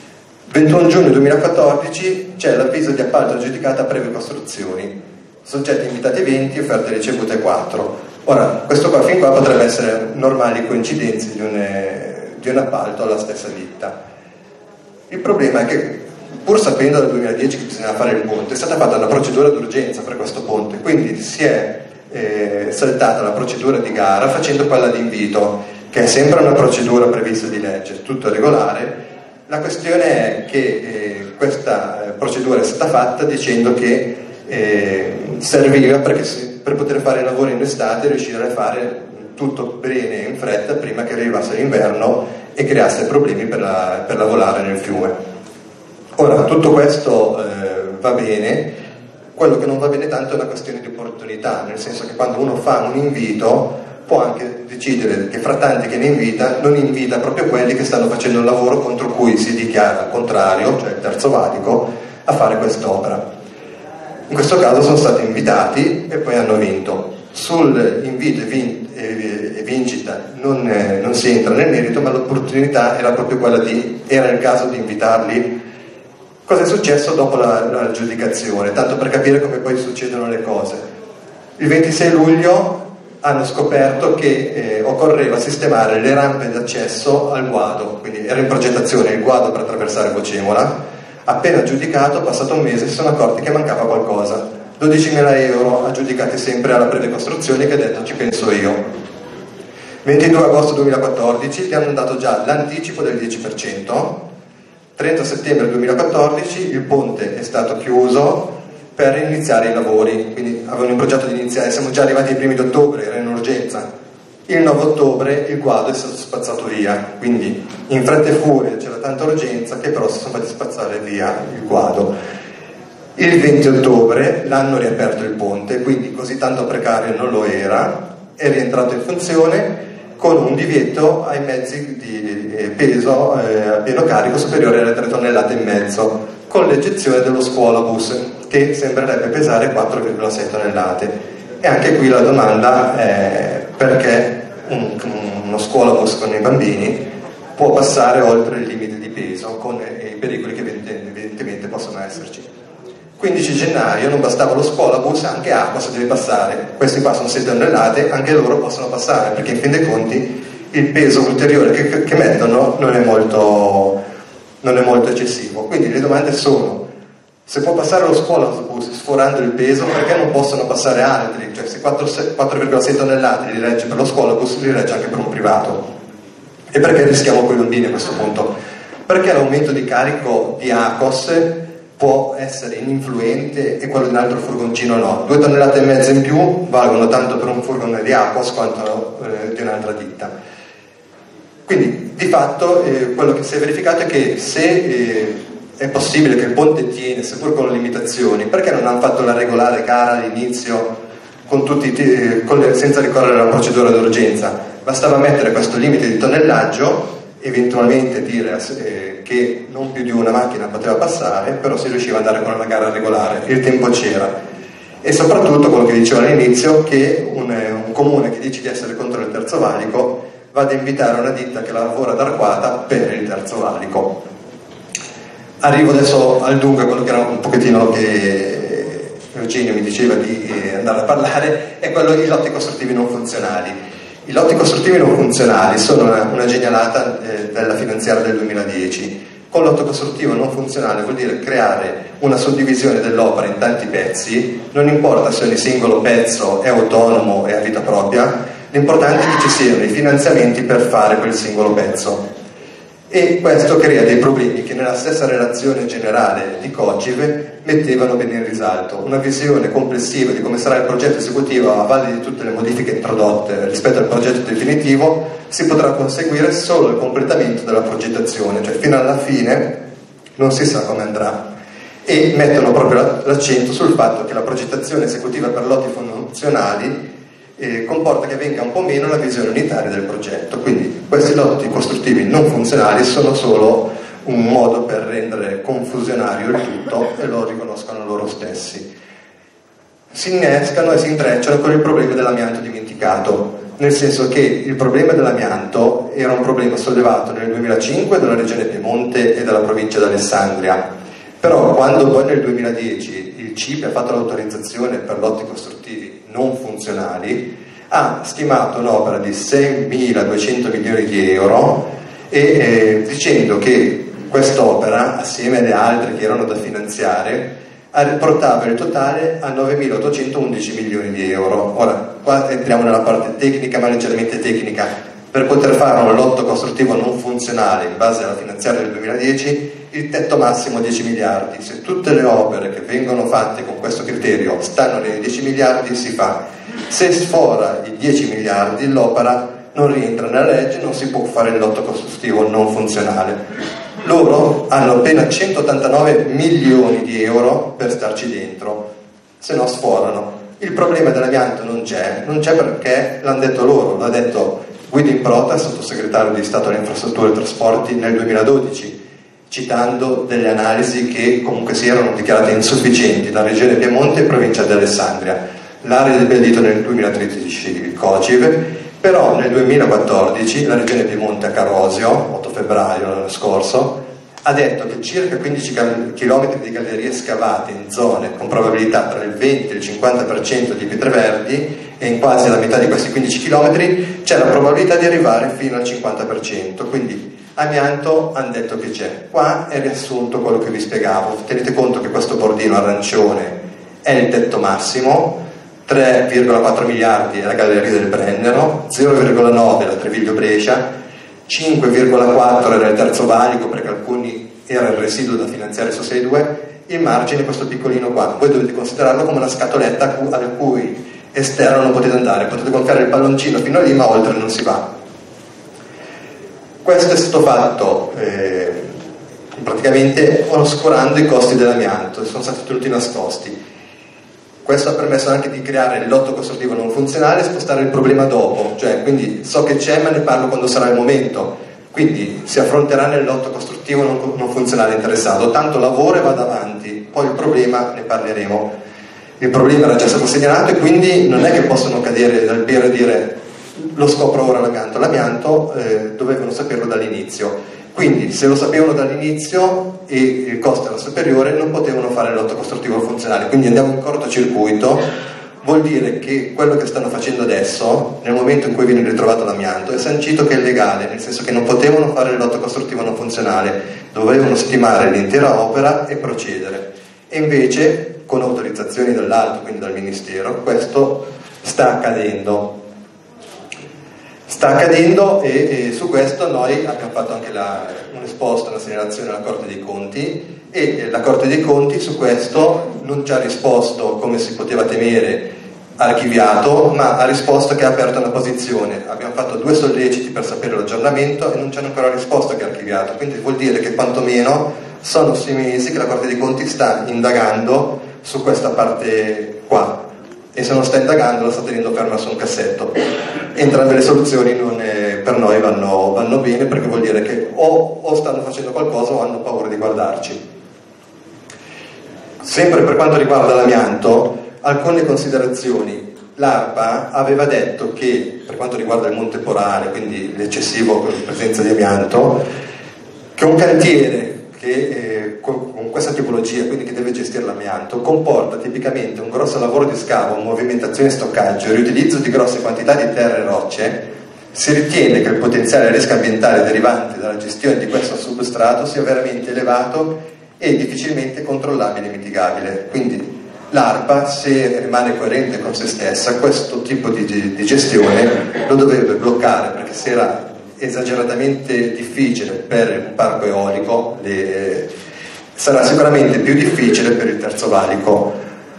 21 giugno 2014 c'è l'avviso di appalto aggiudicato a Preve Costruzioni, soggetti invitati 20, offerte ricevute 4. Ora, questo qua fin qua potrebbe essere normali coincidenze di un appalto alla stessa ditta. Il problema è che, pur sapendo dal 2010 che bisognava fare il ponte, è stata fatta una procedura d'urgenza per questo ponte, quindi si è saltata la procedura di gara facendo quella di invito, che è sempre una procedura prevista di legge, tutto regolare. La questione è che questa procedura è stata fatta dicendo che serviva per poter fare i lavori in estate e riuscire a fare tutto bene in fretta prima che arrivasse l'inverno e creasse problemi per lavorare nel fiume. Ora, tutto questo va bene. Quello che non va bene tanto è una questione di opportunità, nel senso che quando uno fa un invito può anche decidere che fra tanti che ne invita non invita proprio quelli che stanno facendo un lavoro contro cui si dichiara contrario, cioè il Terzo Valico, a fare quest'opera. In questo caso sono stati invitati e poi hanno vinto. Sul invito e vincita non si entra nel merito, ma l'opportunità era proprio quella era il caso di invitarli. Cosa è successo dopo l'aggiudicazione? Tanto per capire come poi succedono le cose. Il 26 luglio hanno scoperto che occorreva sistemare le rampe d'accesso al guado, quindi era in progettazione il guado per attraversare Vocemola. Appena aggiudicato, passato un mese, si sono accorti che mancava qualcosa. 12.000 euro aggiudicati sempre alla Preve Costruzioni, che ha detto ci penso io. 22 agosto 2014 gli hanno dato già l'anticipo del 10%. 30 settembre 2014 il ponte è stato chiuso per iniziare i lavori, quindi avevano in progetto di iniziare, siamo già arrivati ai primi di ottobre, era in urgenza. Il 9 ottobre il guado è stato spazzato via, quindi in fretta e furia c'era tanta urgenza che però si sono fatti spazzare via il guado. Il 20 ottobre l'hanno riaperto il ponte, quindi così tanto precario non lo era, è rientrato in funzione con un divieto ai mezzi di peso a pieno carico superiore alle 3,5 tonnellate, con l'eccezione dello scuolabus, che sembrerebbe pesare 4,6 tonnellate. E anche qui la domanda è perché uno scuolabus con i bambini può passare oltre il limite di peso, con i pericoli che evidentemente possono esserci. 15 gennaio non bastava lo scuolabus, anche Aquas deve passare. Questi qua sono 6 tonnellate, anche loro possono passare, perché in fin dei conti il peso ulteriore che mettono non è molto eccessivo. Quindi le domande sono: se può passare lo scuolabus sforando il peso, perché non possono passare altri? Cioè, se 4,6 tonnellate li regge per lo scuolabus, li regge anche per un privato. E perché rischiamo con i bambini a questo punto? Perché l'aumento di carico di Aquas può essere ininfluente e quello di un altro furgoncino no. 2,5 tonnellate in più valgono tanto per un furgone di Aquas quanto di un'altra ditta. Quindi di fatto quello che si è verificato è che se è possibile che il ponte tiene, seppur con limitazioni, perché non hanno fatto la regolare gara all'inizio senza ricorrere alla procedura d'urgenza? Bastava mettere questo limite di tonnellaggio, eventualmente dire che non più di una macchina poteva passare, però si riusciva ad andare con una gara regolare, il tempo c'era. E soprattutto quello che dicevo all'inizio, che un comune che dice di essere contro il terzo valico va ad invitare una ditta che lavora ad Arquata per il terzo valico. Arrivo adesso al dunque, quello che era un pochettino che Eugenio mi diceva di andare a parlare, è quello dei lotti costruttivi non funzionali. I lotti costruttivi non funzionali sono una genialata della finanziaria del 2010. Con lotto costruttivo non funzionale vuol dire creare una suddivisione dell'opera in tanti pezzi, non importa se ogni singolo pezzo è autonomo e a vita propria, l'importante è che ci siano i finanziamenti per fare quel singolo pezzo. E questo crea dei problemi che nella stessa relazione generale di Cogive mettevano bene in risalto. Una visione complessiva di come sarà il progetto esecutivo a valle di tutte le modifiche introdotte rispetto al progetto definitivo si potrà conseguire solo il completamento della progettazione, cioè fino alla fine non si sa come andrà. E mettono proprio l'accento sul fatto che la progettazione esecutiva per lotti funzionali comporta che venga un po' meno la visione unitaria del progetto. Quindi questi lotti costruttivi non funzionali sono solo un modo per rendere confusionario il tutto, e lo riconoscono loro stessi. Si innescano e si intrecciano con il problema dell'amianto dimenticato, nel senso che il problema dell'amianto era un problema sollevato nel 2005 dalla regione Piemonte e dalla provincia di Alessandria, però quando poi nel 2010 il CIPE ha fatto l'autorizzazione per lotti costruttivi non funzionali, ha stimato un'opera di 6.200 milioni di euro e dicendo che quest'opera, assieme alle altre che erano da finanziare, portava il totale a 9.811 milioni di euro. Ora, qua entriamo nella parte tecnica, ma leggermente tecnica. Per poter fare un lotto costruttivo non funzionale in base alla finanziaria del 2010, il tetto massimo è 10 miliardi. Se tutte le opere che vengono fatte con questo criterio stanno nei 10 miliardi, si fa. Se sfora i 10 miliardi, l'opera non rientra nella legge, non si può fare il lotto costruttivo non funzionale. Loro hanno appena 189 milioni di euro per starci dentro, se no sforano. Il problema dell'amianto non c'è perché l'hanno detto loro, l'ha detto Guido Improta, sottosegretario di Stato alle Infrastrutture e Trasporti nel 2012, citando delle analisi che comunque si erano dichiarate insufficienti da Regione Piemonte e Provincia di Alessandria. L'area del Bendito nel 2013 il COGIV, però nel 2014 la Regione Piemonte a Carosio, 8 febbraio l'anno scorso, ha detto che circa 15 km di gallerie scavate in zone con probabilità tra il 20 e il 50% di pietre verdi, e in quasi la metà di questi 15 km c'è la probabilità di arrivare fino al 50%, quindi amianto hanno detto che c'è. Qua è riassunto quello che vi spiegavo. Tenete conto che questo bordino arancione è il tetto massimo, 3,4 miliardi è la galleria del Brennero, 0,9 la Treviglio Brescia, 5,4 era il terzo valico perché alcuni era il residuo da finanziare su 6,2, il margine è questo piccolino qua. Voi dovete considerarlo come una scatoletta al cui esterno non potete andare, potete gonfiare il palloncino fino a lì, ma oltre non si va. Questo è stato fatto praticamente oscurando i costi dell'amianto, sono stati tutti nascosti. Questo ha permesso anche di creare il lotto costruttivo non funzionale e spostare il problema dopo, cioè quindi so che c'è ma ne parlo quando sarà il momento, quindi si affronterà nel lotto costruttivo non funzionale interessato, tanto lavoro e vado avanti, poi il problema ne parleremo. Il problema era già stato segnalato e quindi non è che possono cadere dal pero e dire lo scopro ora l'amianto dovevano saperlo dall'inizio. Quindi se lo sapevano dall'inizio e il costo era superiore non potevano fare il lotto costruttivo funzionale, quindi andiamo in cortocircuito, vuol dire che quello che stanno facendo adesso, nel momento in cui viene ritrovato l'amianto, è sancito che è illegale, nel senso che non potevano fare il lotto costruttivo non funzionale, dovevano stimare l'intera opera e procedere. E invece, con autorizzazioni dall'alto, quindi dal Ministero, questo sta accadendo. Sta accadendo e su questo noi abbiamo fatto anche un esposto, una segnalazione alla Corte dei Conti e la Corte dei Conti su questo non ci ha risposto come si poteva temere archiviato, ma ha risposto che ha aperto una posizione. Abbiamo fatto 2 solleciti per sapere l'aggiornamento e non ci hanno ancora risposto che è archiviato, quindi vuol dire che quantomeno sono 6 mesi che la Corte dei Conti sta indagando su questa parte qua. E se non sta indagando la sta tenendo ferma su un cassetto. Entrambe le soluzioni per noi vanno bene, perché vuol dire che o stanno facendo qualcosa o hanno paura di guardarci. Sempre per quanto riguarda l'amianto, alcune considerazioni. L'ARPA aveva detto che per quanto riguarda il monte Porale, quindi l'eccessivo presenza di amianto, che un cantiere che con questa tipologia, quindi che deve gestire l'amianto, comporta tipicamente un grosso lavoro di scavo, movimentazione, stoccaggio e riutilizzo di grosse quantità di terre e rocce. Si ritiene che il potenziale rischio ambientale derivante dalla gestione di questo substrato sia veramente elevato e difficilmente controllabile e mitigabile. Quindi l'ARPA, se rimane coerente con se stessa, questo tipo di gestione lo dovrebbe bloccare, perché se era esageratamente difficile per un parco eolico, sarà sicuramente più difficile per il terzo valico.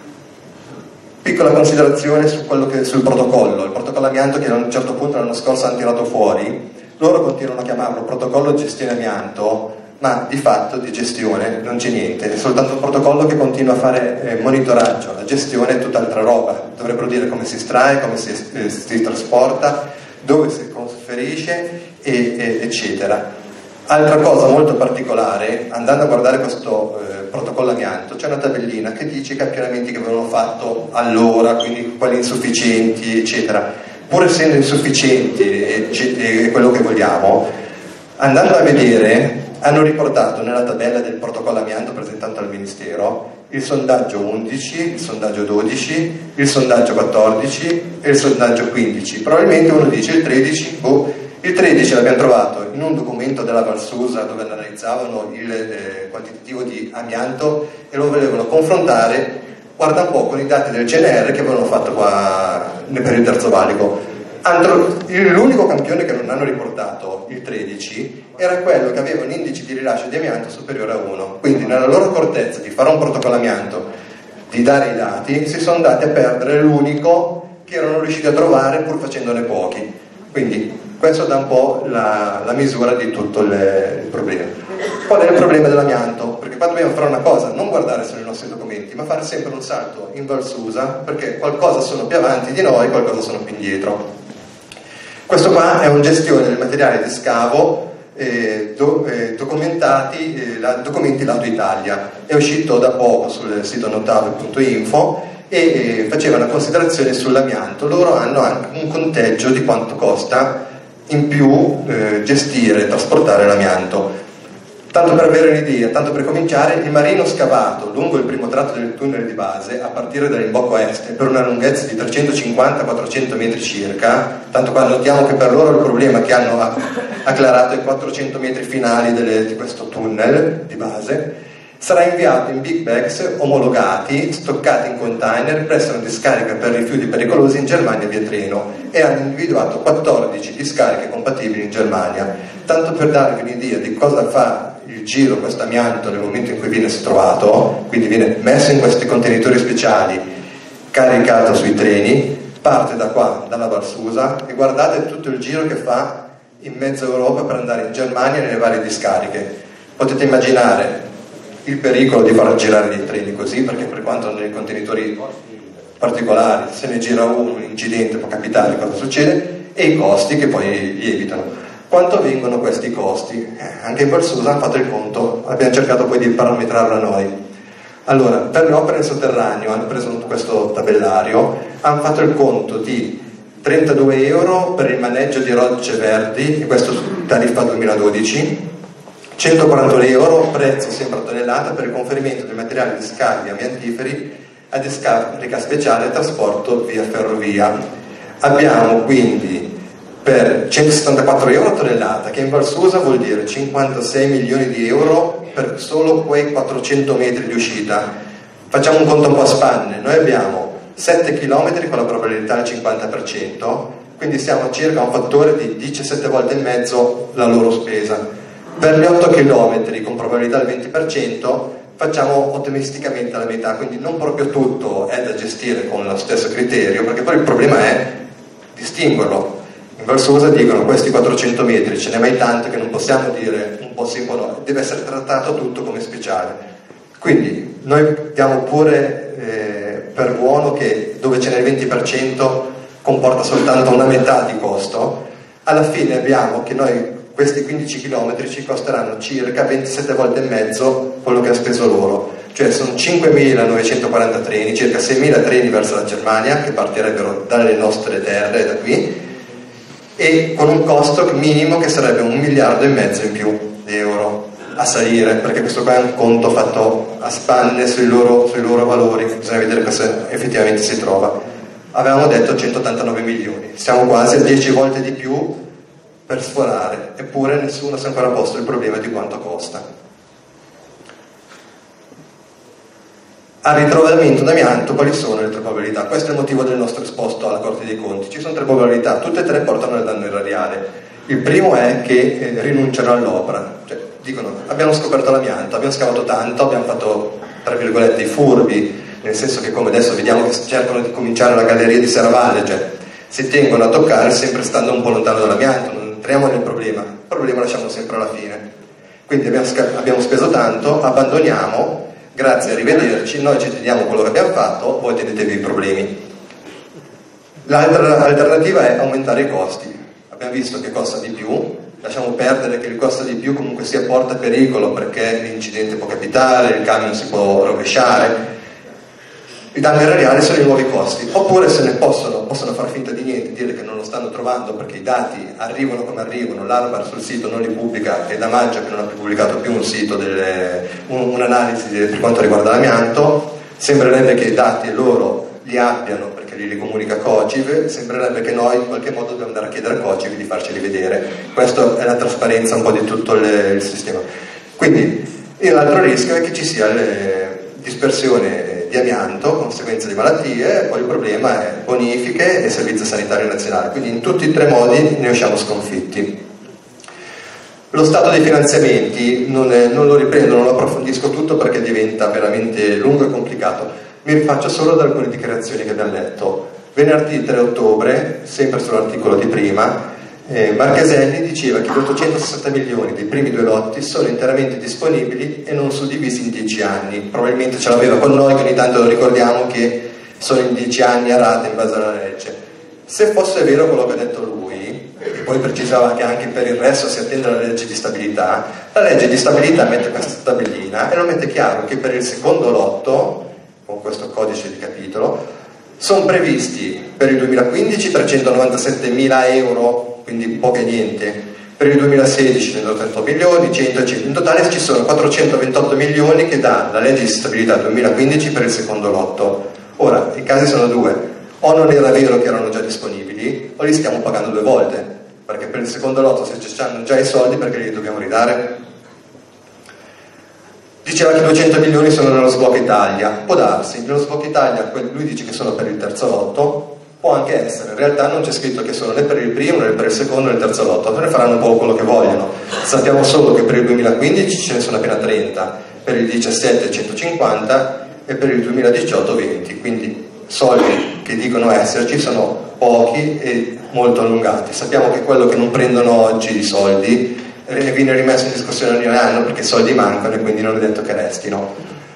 Piccola considerazione sul protocollo. Il protocollo amianto, che a un certo punto l'anno scorso hanno tirato fuori, loro continuano a chiamarlo protocollo gestione amianto, ma di fatto di gestione non c'è niente, è soltanto un protocollo che continua a fare monitoraggio. La gestione è tutt'altra roba, dovrebbero dire come si estrae, come si trasporta, dove si conferisce, eccetera. Altra cosa molto particolare, andando a guardare questo protocollo amianto, c'è una tabellina che dice i campionamenti che avevano fatto allora, quindi quelli insufficienti, eccetera. Pur essendo insufficienti e quello che vogliamo, andando a vedere, hanno riportato nella tabella del protocollo amianto presentato al Ministero il sondaggio 11, il sondaggio 12, il sondaggio 14 e il sondaggio 15. Probabilmente uno dice il 13, il 13 l'abbiamo trovato in un documento della Valsusa dove analizzavano il quantitativo di amianto e lo volevano confrontare, guarda un po', con i dati del CNR che avevano fatto qua per il terzo valico. L'unico campione che non hanno riportato, il 13, era quello che aveva un indice di rilascio di amianto superiore a 1. Quindi nella loro accortezza di fare un protocollo amianto, di dare i dati, si sono andati a perdere l'unico che erano riusciti a trovare pur facendone pochi. Quindi questo dà un po' la misura di tutto il problema. Qual è il problema dell'amianto? Perché qua dobbiamo fare una cosa, non guardare solo i nostri documenti, ma fare sempre un salto in Valsusa, perché qualcosa sono più avanti di noi, qualcosa sono più indietro. Questo qua è un gestione del materiale di scavo documenti lato Italia. È uscito da poco sul sito notave.info e faceva una considerazione sull'amianto. Loro hanno anche un conteggio di quanto costa in più gestire e trasportare l'amianto. Tanto per avere un'idea, tanto per cominciare, il marino scavato lungo il primo tratto del tunnel di base, a partire dall'imbocco est, per una lunghezza di 350-400 metri circa, tanto qua notiamo che per loro il problema che hanno acclarato i 400 metri finali di questo tunnel di base, sarà inviato in big bags omologati, stoccati in container presso una discarica per rifiuti pericolosi in Germania via treno, e hanno individuato 14 discariche compatibili in Germania. Tanto per darvi un'idea di cosa fa il giro questo amianto nel momento in cui viene trovato, quindi viene messo in questi contenitori speciali, caricato sui treni, parte da qua, dalla Valsusa, e guardate tutto il giro che fa in mezza Europa per andare in Germania nelle varie discariche. Potete immaginare il pericolo di far girare dei treni così, perché per quanto hanno dei contenitori particolari, se ne gira uno, un incidente può capitare, cosa succede, e i costi che poi lievitano. Quanto vengono questi costi? Anche in Valsusa hanno fatto il conto, abbiamo cercato poi di parametrarla noi. Allora, per le opere in sotterraneo hanno preso questo tabellario, hanno fatto il conto di 32 euro per il maneggio di rocce verdi, e questo tariffa 2012, 140 euro, prezzo sempre a tonnellata, per il conferimento del materiale di scavi amiantiferi a discarica speciale e trasporto via ferrovia. Abbiamo quindi per 174 euro a tonnellata, che in Valsusa vuol dire 56 milioni di euro per solo quei 400 metri di uscita. Facciamo un conto un po' a spanne, noi abbiamo 7 km con la probabilità del 50%, quindi siamo circa a un fattore di 17 volte e mezzo la loro spesa. Per gli 8 km con probabilità del 20% facciamo ottimisticamente la metà, quindi non proprio tutto è da gestire con lo stesso criterio, perché poi il problema è distinguerlo. In Valsusa dicono questi 400 metri, ce n'è mai tanto che non possiamo dire un po' sì, un po' no, deve essere trattato tutto come speciale. Quindi noi diamo pure per buono che dove ce n'è il 20% comporta soltanto una metà di costo. Alla fine abbiamo che noi questi 15 km ci costeranno circa 27 volte e mezzo quello che ha speso loro, cioè sono 5.940 treni, circa 6.000 treni verso la Germania che partirebbero dalle nostre terre, da qui, e con un costo minimo che sarebbe 1,5 miliardi in più di euro a salire, perché questo qua è un conto fatto a spanne sui loro valori, bisogna vedere cosa effettivamente si trova. Avevamo detto 189 milioni, siamo quasi a 10 volte di più per sforare, eppure nessuno si è ancora posto il problema di quanto costa. Al ritrovamento d'amianto quali sono le tre probabilità? Questo è il motivo del nostro esposto alla Corte dei Conti. Ci sono tre probabilità, tutte e tre portano al danno erariale. Il primo è che rinunciano all'opera, cioè dicono abbiamo scoperto l'amianto, abbiamo scavato tanto, abbiamo fatto tra virgolette i furbi, nel senso che come adesso vediamo che cercano di cominciare la galleria di Serravalle, cioè si tengono a toccare sempre stando un po' lontano dall'amianto, non entriamo nel problema, il problema lo lasciamo sempre alla fine. Quindi abbiamo speso tanto, abbandoniamo, grazie, arrivederci, noi ci teniamo quello che abbiamo fatto, voi tenetevi i problemi. L'altra alternativa è aumentare i costi. Abbiamo visto che costa di più, lasciamo perdere che il costo di più comunque sia porta pericolo, perché l'incidente può capitare, il camion si può rovesciare. Il danno erariale sono i nuovi costi, oppure se ne possono far finta di niente, dire che non lo stanno trovando perché i dati arrivano come arrivano, l'Arbar sul sito non li pubblica, è da maggio che non ha più pubblicato più un sito, un'analisi per quanto riguarda l'amianto. Sembrerebbe che i dati loro li abbiano perché li comunica COCIV, sembrerebbe che noi in qualche modo dobbiamo andare a chiedere a COCIV di farceli vedere. Questa è la trasparenza un po' di tutto il sistema. Quindi l'altro rischio è che ci sia dispersione di amianto, conseguenza di malattie, e poi il problema è bonifiche e servizio sanitario nazionale. Quindi in tutti e tre modi ne usciamo sconfitti. Lo stato dei finanziamenti non lo riprendo, non lo approfondisco tutto perché diventa veramente lungo e complicato. Mi rifaccio solo ad alcune dichiarazioni che abbiamo letto. Venerdì 3 ottobre, sempre sull'articolo di prima, Marcheselli diceva che gli 860 milioni dei primi due lotti sono interamente disponibili e non suddivisi in 10 anni. Probabilmente ce l'aveva con noi, che ogni tanto lo ricordiamo che sono in 10 anni a rate in base alla legge. Se fosse vero quello che ha detto lui, e poi precisava che anche per il resto si attende alla legge di stabilità, la legge di stabilità mette questa tabellina e lo mette chiaro che per il secondo lotto, con questo codice di capitolo, sono previsti per il 2015 397.000 euro, quindi poco e niente, per il 2016 138 milioni, 100, in totale ci sono 428 milioni che dà la legge di stabilità 2015 per il secondo lotto. Ora, i casi sono due: o non era vero che erano già disponibili, o li stiamo pagando due volte, perché per il secondo lotto se ci hanno già i soldi perché li dobbiamo ridare. Diceva che 200 milioni sono nello Sblocca Italia, può darsi, nello Sblocca Italia lui dice che sono per il terzo lotto, può anche essere, in realtà non c'è scritto che sono né per il primo né per il secondo né il terzo lotto, ne faranno un po' quello che vogliono. Sappiamo solo che per il 2015 ce ne sono appena 30, per il 17 150 e per il 2018 20, quindi soldi che dicono esserci sono pochi e molto allungati. Sappiamo che quello che non prendono oggi i soldi viene rimesso in discussione ogni anno perché i soldi mancano e quindi non è detto che restino.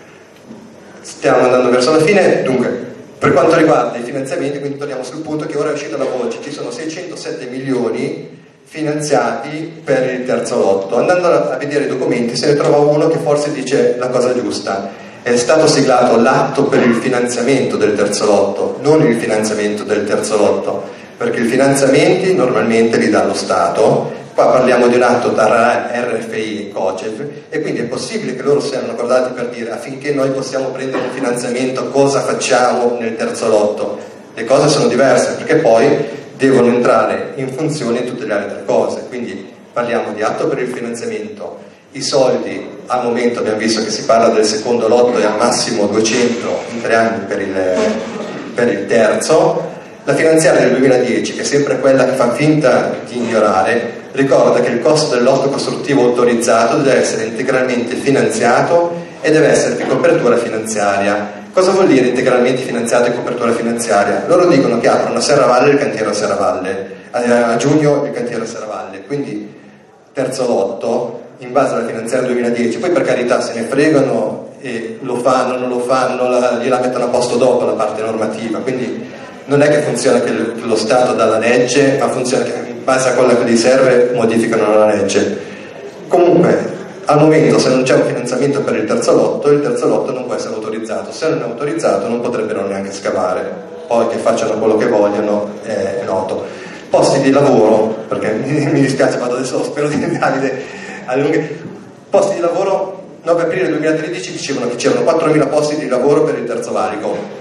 Stiamo andando verso la fine. Dunque, per quanto riguarda i finanziamenti, quindi torniamo sul punto che ora è uscita la voce, ci sono 607 milioni finanziati per il terzo lotto. Andando a vedere i documenti se ne trova uno che forse dice la cosa giusta: è stato siglato l'atto per il finanziamento del terzo lotto, non il finanziamento del terzo lotto, perché i finanziamenti normalmente li dà lo Stato. Qua parliamo di un atto tra RFI e COCEV e quindi è possibile che loro siano accordati per dire: affinché noi possiamo prendere un finanziamento cosa facciamo nel terzo lotto. Le cose sono diverse perché poi devono entrare in funzione tutte le altre cose, quindi parliamo di atto per il finanziamento. I soldi al momento abbiamo visto che si parla del secondo lotto e al massimo 200 in 3 anni per il terzo. La finanziaria del 2010, che è sempre quella che fa finta di ignorare, ricorda che il costo del lotto costruttivo autorizzato deve essere integralmente finanziato e deve essere di copertura finanziaria. Cosa vuol dire integralmente finanziato e copertura finanziaria? Loro dicono che aprono a Serravalle il cantiere a Serravalle, a giugno il cantiere a Serravalle, quindi terzo lotto in base alla finanziaria 2010. Poi per carità se ne fregano e lo fanno, non lo fanno, gliela mettono a posto dopo la parte normativa, quindi non è che funziona che lo Stato dà la legge, ma funziona che in base a quello che gli serve modificano la legge. Comunque al momento se non c'è un finanziamento per il terzo lotto non può essere autorizzato. Se non è autorizzato non potrebbero neanche scavare, poi che facciano quello che vogliono è noto. Posti di lavoro, perché mi dispiace, vado adesso, spero di Davide allunghe. Posti di lavoro, 9 aprile 2013 dicevano che c'erano 4.000 posti di lavoro per il terzo valico.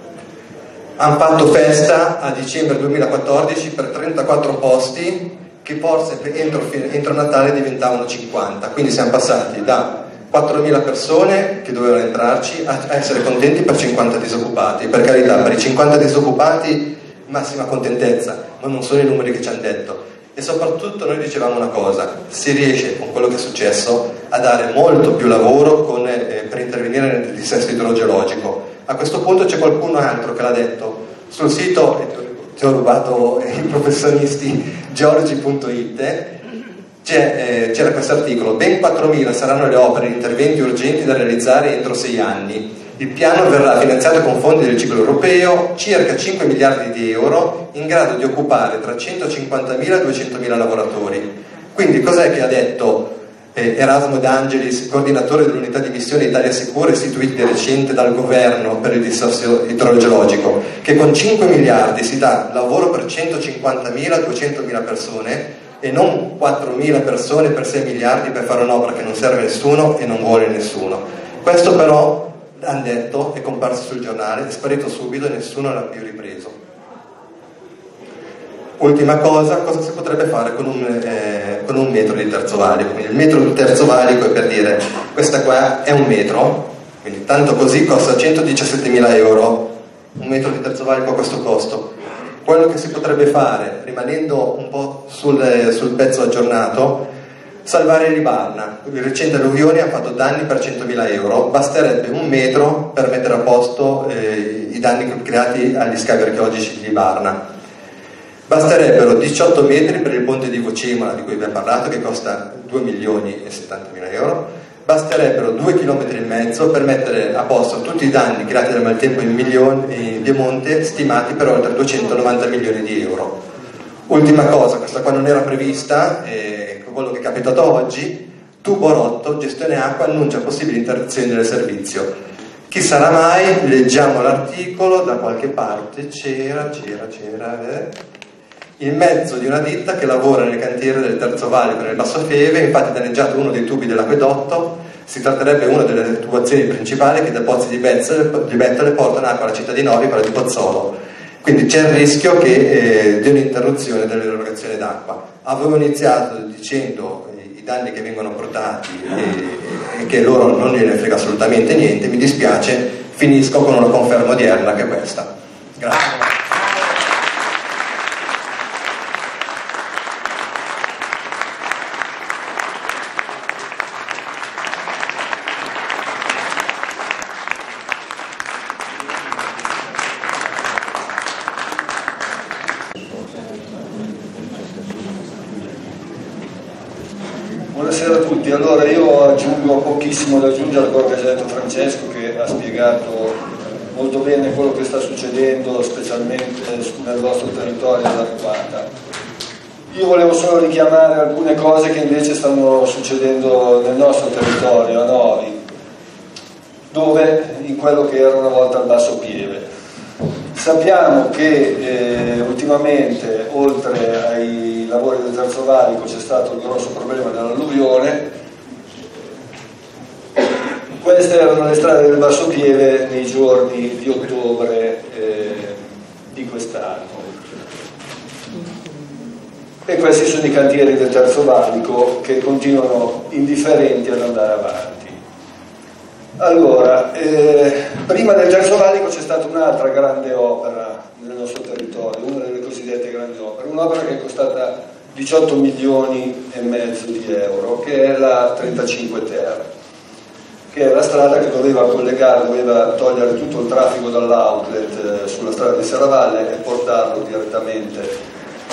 Hanno fatto festa a dicembre 2014 per 34 posti che forse entro Natale diventavano 50, quindi siamo passati da 4.000 persone che dovevano entrarci a essere contenti per 50 disoccupati. Per carità, per i 50 disoccupati massima contentezza, ma non sono i numeri che ci hanno detto. E soprattutto noi dicevamo una cosa: si riesce con quello che è successo a dare molto più lavoro per intervenire nel dissesto idrogeologico. A questo punto c'è qualcuno altro che l'ha detto sul sito, ti ho rubato i professionisti, geology.it, c'era questo articolo: ben 4.000 saranno le opere e interventi urgenti da realizzare entro 6 anni. Il piano verrà finanziato con fondi del ciclo europeo, circa 5 miliardi di euro, in grado di occupare tra 150.000 e 200.000 lavoratori. Quindi cos'è che ha detto Erasmo D'Angelis, coordinatore dell'unità di missione Italia Sicura, istituita di recente dal governo per il dissesto idrogeologico? Che con 5 miliardi si dà lavoro per 150.000-200.000 persone e non 4.000 persone per 6 miliardi per fare un'opera che non serve a nessuno e non vuole nessuno. Questo però hanno detto, è comparso sul giornale, è sparito subito e nessuno l'ha più ripreso. Ultima cosa si potrebbe fare con un metro di terzo valico? Quindi il metro di terzo valico è per dire: questa qua è un metro, quindi tanto così costa 117.000 euro, un metro di terzo valico a questo costo. Quello che si potrebbe fare, rimanendo un po' sul pezzo aggiornato, salvare Libarna. Le recenti alluvioni hanno fatto danni per 100.000 euro, basterebbe un metro per mettere a posto i danni creati agli scavi archeologici di Libarna. Basterebbero 18 metri per il ponte di Vocimola, di cui abbiamo parlato, che costa 2.070.000 euro. Basterebbero 2,5 km per mettere a posto tutti i danni creati dal maltempo in Piemonte, stimati per oltre 290 milioni di euro. Ultima cosa, questa qua non era prevista, quello che è capitato oggi: Tubo Rotto, gestione acqua, annuncia possibili interruzioni del servizio. Chi sarà mai? Leggiamo l'articolo, da qualche parte c'era il mezzo di una ditta che lavora nel cantiere del Terzo Valico nel Basso Feve, infatti danneggiato uno dei tubi dell'acquedotto. Si tratterebbe una delle tubazioni principali che da Pozzi di Bettole portano acqua alla città di Novi, quella di Pozzolo. Quindi c'è il rischio di un'interruzione dell'erogazione d'acqua. Avevo iniziato dicendo i danni che vengono portati e che loro non gliene frega assolutamente niente. Mi dispiace, finisco con una conferma odierna che è questa. Grazie. Buonasera a tutti. Allora io aggiungo pochissimo da aggiungere a quello che ha detto Francesco, che ha spiegato molto bene quello che sta succedendo specialmente nel vostro territorio dell'Arquata. Io volevo solo richiamare alcune cose che invece stanno succedendo nel nostro territorio, a Novi, dove in quello che era una volta il Basso Pieve. Sappiamo che ultimamente, oltre ai lavori del Terzo Valico, c'è stato il grosso problema dell'alluvione. Queste erano le strade del Basso Pieve nei giorni di ottobre di quest'anno. E questi sono i cantieri del Terzo Valico che continuano indifferenti ad andare avanti. Allora, prima del Terzo Valico c'è stata un'altra grande opera nel nostro territorio, una delle cosiddette grandi opere, un'opera che è costata 18 milioni e mezzo di euro, che è la 35 Ter, che è la strada che doveva collegare, doveva togliere tutto il traffico dall'outlet sulla strada di Serravalle e portarlo direttamente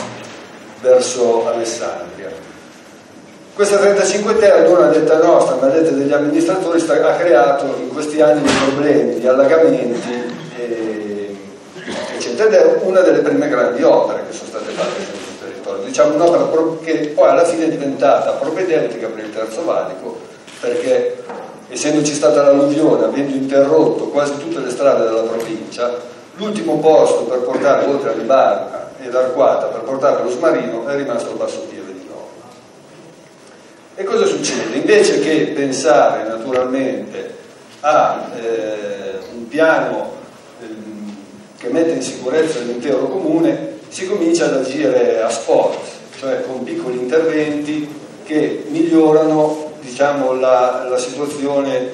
verso Alessandria. Questa 35 Ter, non a detta nostra, ma a detta degli amministratori, ha creato in questi anni dei problemi di allagamenti, eccetera, ed è una delle prime grandi opere che sono state fatte sul nostro territorio. Diciamo un'opera che poi alla fine è diventata propedeutica per il Terzo Valico, perché essendoci stata l'alluvione, avendo interrotto quasi tutte le strade della provincia, l'ultimo posto per portare, oltre a Libarna ed Arquata, per portare lo Smarino è rimasto il Basso Pieve di Novi. E cosa succede? Invece che pensare naturalmente a un piano che mette in sicurezza l'intero comune, si comincia ad agire a spot, cioè con piccoli interventi che migliorano, diciamo, la situazione,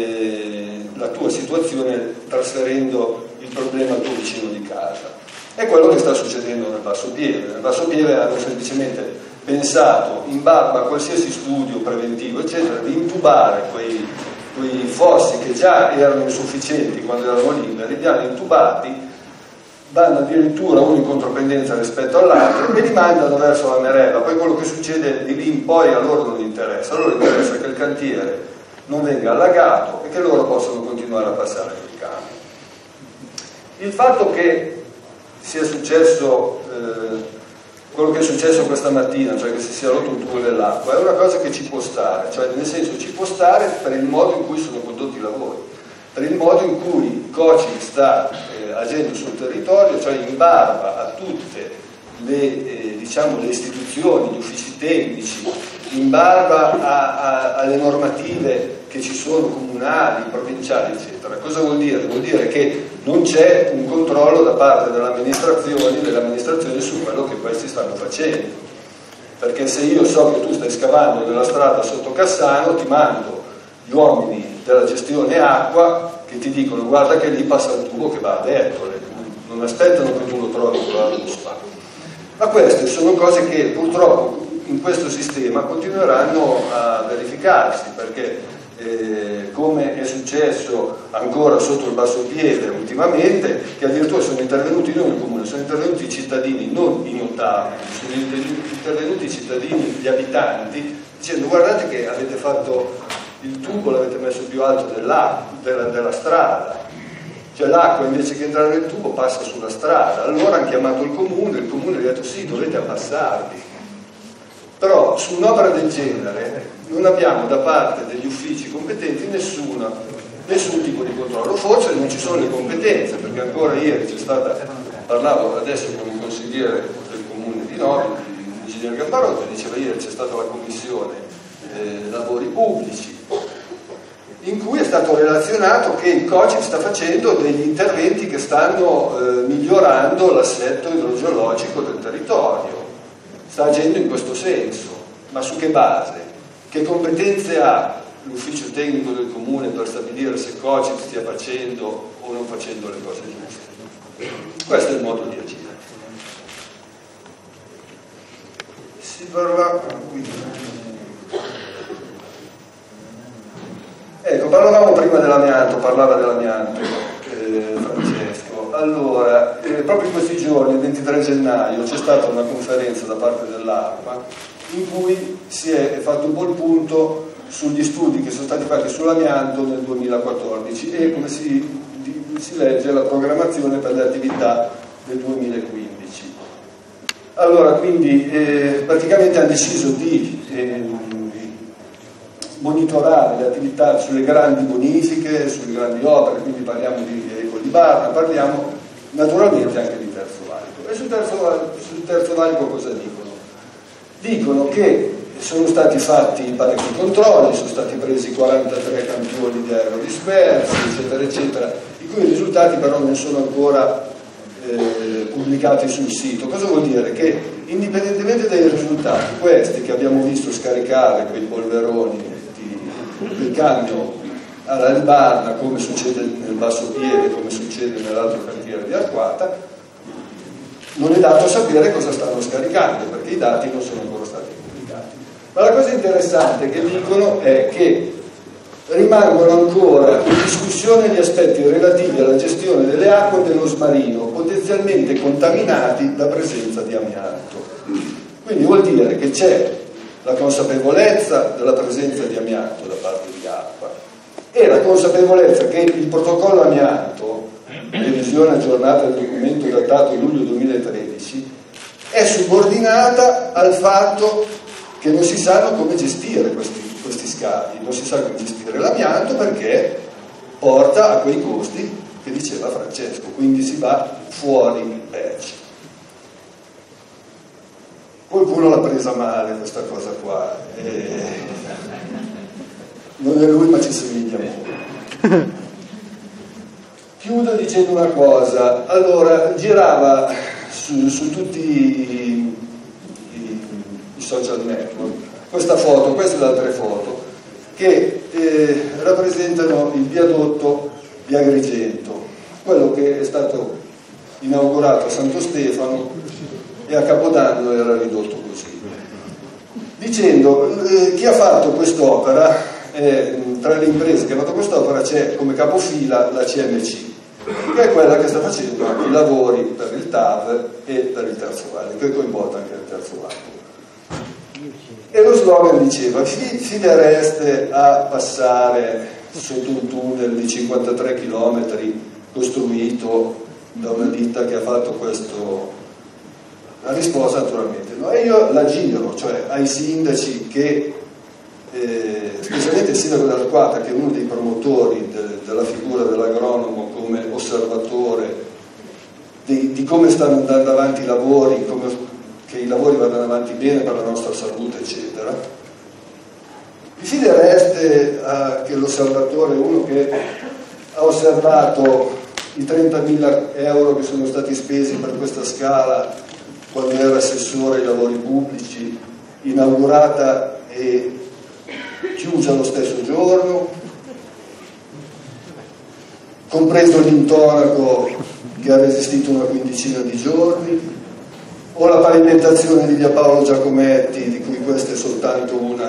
la tua situazione, trasferendo il problema al tuo vicino di casa. È quello che sta succedendo nel Basso Pieve. Nel Basso Pieve hanno semplicemente pensato, in barba a qualsiasi studio preventivo, eccetera, di intubare quei fossi che già erano insufficienti quando erano liberi, li hanno intubati, vanno addirittura uno in contropendenza rispetto all'altro e li mandano verso la Merella. Poi quello che succede di lì in poi a loro non interessa, a loro interessa che il cantiere non venga allagato e che loro possano continuare a passare il camion. Il fatto che sia successo quello che è successo questa mattina, cioè che si sia rotto un tubo dell'acqua, è una cosa che ci può stare, cioè nel senso ci può stare per il modo in cui sono condotti i lavori, per il modo in cui il COCIM sta agendo sul territorio, cioè in barba a tutte le, diciamo, le istituzioni, gli uffici tecnici, in barba alle normative che ci sono comunali, provinciali, eccetera. Cosa vuol dire? Vuol dire che non c'è un controllo da parte delle amministrazioni su quello che questi stanno facendo, perché se io so che tu stai scavando della strada sotto Cassano, ti mando gli uomini della gestione acqua che ti dicono guarda che lì passa il tubo che va a Bertole, non aspettano che tu lo trovi con la ruspa. Ma queste sono cose che purtroppo in questo sistema continueranno a verificarsi, perché come è successo ancora sotto il Basso Pieve ultimamente, che addirittura sono intervenuti non il comune, sono intervenuti i cittadini, non i notabili, sono intervenuti i cittadini, gli abitanti, dicendo guardate che avete fatto il tubo, l'avete messo più alto della strada, cioè l'acqua invece che entrare nel tubo passa sulla strada. Allora hanno chiamato il comune ha detto sì, dovete abbassarvi. Però su un'opera del genere non abbiamo da parte degli uffici competenti nessun tipo di controllo, forse non ci sono le competenze, perché ancora ieri parlavo adesso con il consigliere del comune di Novi, l'ingegnere Gambarotti, diceva ieri c'è stata la commissione lavori pubblici, in cui è stato relazionato che il COCIM sta facendo degli interventi che stanno migliorando l'assetto idrogeologico del territorio, sta agendo in questo senso, ma su che base? Che competenze ha l'ufficio tecnico del comune per stabilire se COCIM stia facendo o non facendo le cose giuste? Questo è il modo di agire. Si parla qui. Ecco, parlavamo prima dell'amianto, parlava dell'amianto Francesco. Allora, proprio in questi giorni, il 23 gennaio, c'è stata una conferenza da parte dell'ARPA in cui si è fatto un po' il punto sugli studi che sono stati fatti sull'amianto nel 2014 e come si legge la programmazione per le attività del 2015. Allora, quindi praticamente hanno deciso di monitorare le attività sulle grandi bonifiche, sulle grandi opere, quindi parliamo di Eco di Barna, parliamo naturalmente anche di Terzo Valico. E sul Terzo Valico cosa dicono? Dicono che sono stati fatti parecchi controlli, sono stati presi 43 campioni di aereo dispersi, eccetera, eccetera, i cui risultati però non sono ancora pubblicati sul sito. Cosa vuol dire? Che indipendentemente dai risultati, questi che abbiamo visto scaricare quei polveroni del camion alla Libarna, come succede nel Basso Piede, come succede nell'altro cantiere di Arquata, non è dato sapere cosa stanno scaricando, perché i dati non sono ancora stati pubblicati. Ma la cosa interessante che dicono è che rimangono ancora in discussione gli aspetti relativi alla gestione delle acque dello smarino potenzialmente contaminati da presenza di amianto. Quindi vuol dire che c'è la consapevolezza della presenza di amianto da parte di ARPA e la consapevolezza che il protocollo amianto, revisione aggiornata del documento datato luglio 2013, è subordinata al fatto che non si sanno come gestire questi scavi, non si sa come gestire l'amianto perché porta a quei costi che diceva Francesco, quindi si va fuori il patch. Qualcuno l'ha presa male questa cosa qua, non è lui ma ci somiglia molto. Chiudo dicendo una cosa, allora girava su tutti i social network questa foto, queste e le altre foto che rappresentano il viadotto di Agrigento, quello che è stato inaugurato a Santo Stefano e a Capodanno era ridotto così, dicendo chi ha fatto quest'opera, tra le imprese che hanno fatto quest'opera c'è come capofila la CMC, che è quella che sta facendo anche i lavori per il TAV e per il Terzo Valico, che coinvolta anche il Terzo Valico. E lo slogan diceva: fidereste a passare sotto un tunnel di 53 km costruito da una ditta che ha fatto questo? La risposta naturalmente no. E io la giro, cioè ai sindaci che specialmente il sindaco dell'Arquata, che è uno dei promotori della figura dell'agronomo come osservatore di come stanno andando avanti i lavori, che i lavori vadano avanti bene per la nostra salute, eccetera. Vi fidereste che l'osservatore, uno che ha osservato i 30.000 euro che sono stati spesi per questa scala quando era assessore ai lavori pubblici, inaugurata e chiusa lo stesso giorno, compreso l'intonaco che ha resistito una quindicina di giorni, o la pavimentazione di via Paolo Giacometti, di cui questa è soltanto un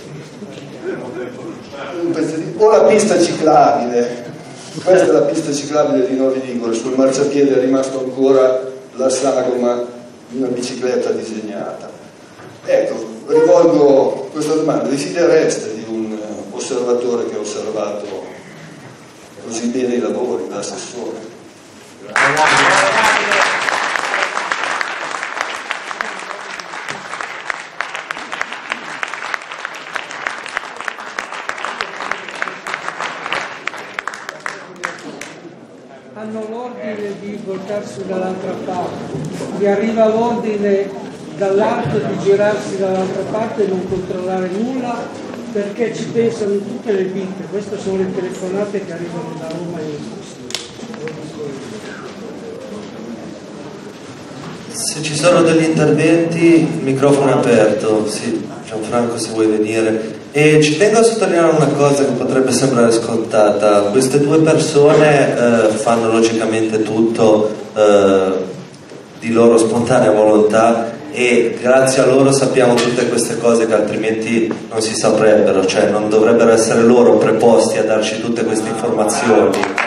pezzettino, o la pista ciclabile. Questa è la pista ciclabile di Novi Ligure, sul marciapiede è rimasto ancora la sagoma di una bicicletta disegnata. Ecco, rivolgo questa domanda: vi fidereste di un osservatore che ha osservato così bene i lavori da assessore? Hanno l'ordine di voltarsi dall'altra parte, gli arriva l'ordine dall'alto di girarsi dall'altra parte e non controllare nulla, perché ci pensano tutte le ditte. Queste sono le telefonate che arrivano da Roma e Se ci sono degli interventi, il microfono è aperto. Sì, Gianfranco, se vuoi venire. E ci tengo a sottolineare una cosa che potrebbe sembrare scontata: queste due persone fanno logicamente tutto di loro spontanea volontà, e grazie a loro sappiamo tutte queste cose che altrimenti non si saprebbero, cioè non dovrebbero essere loro preposti a darci tutte queste informazioni.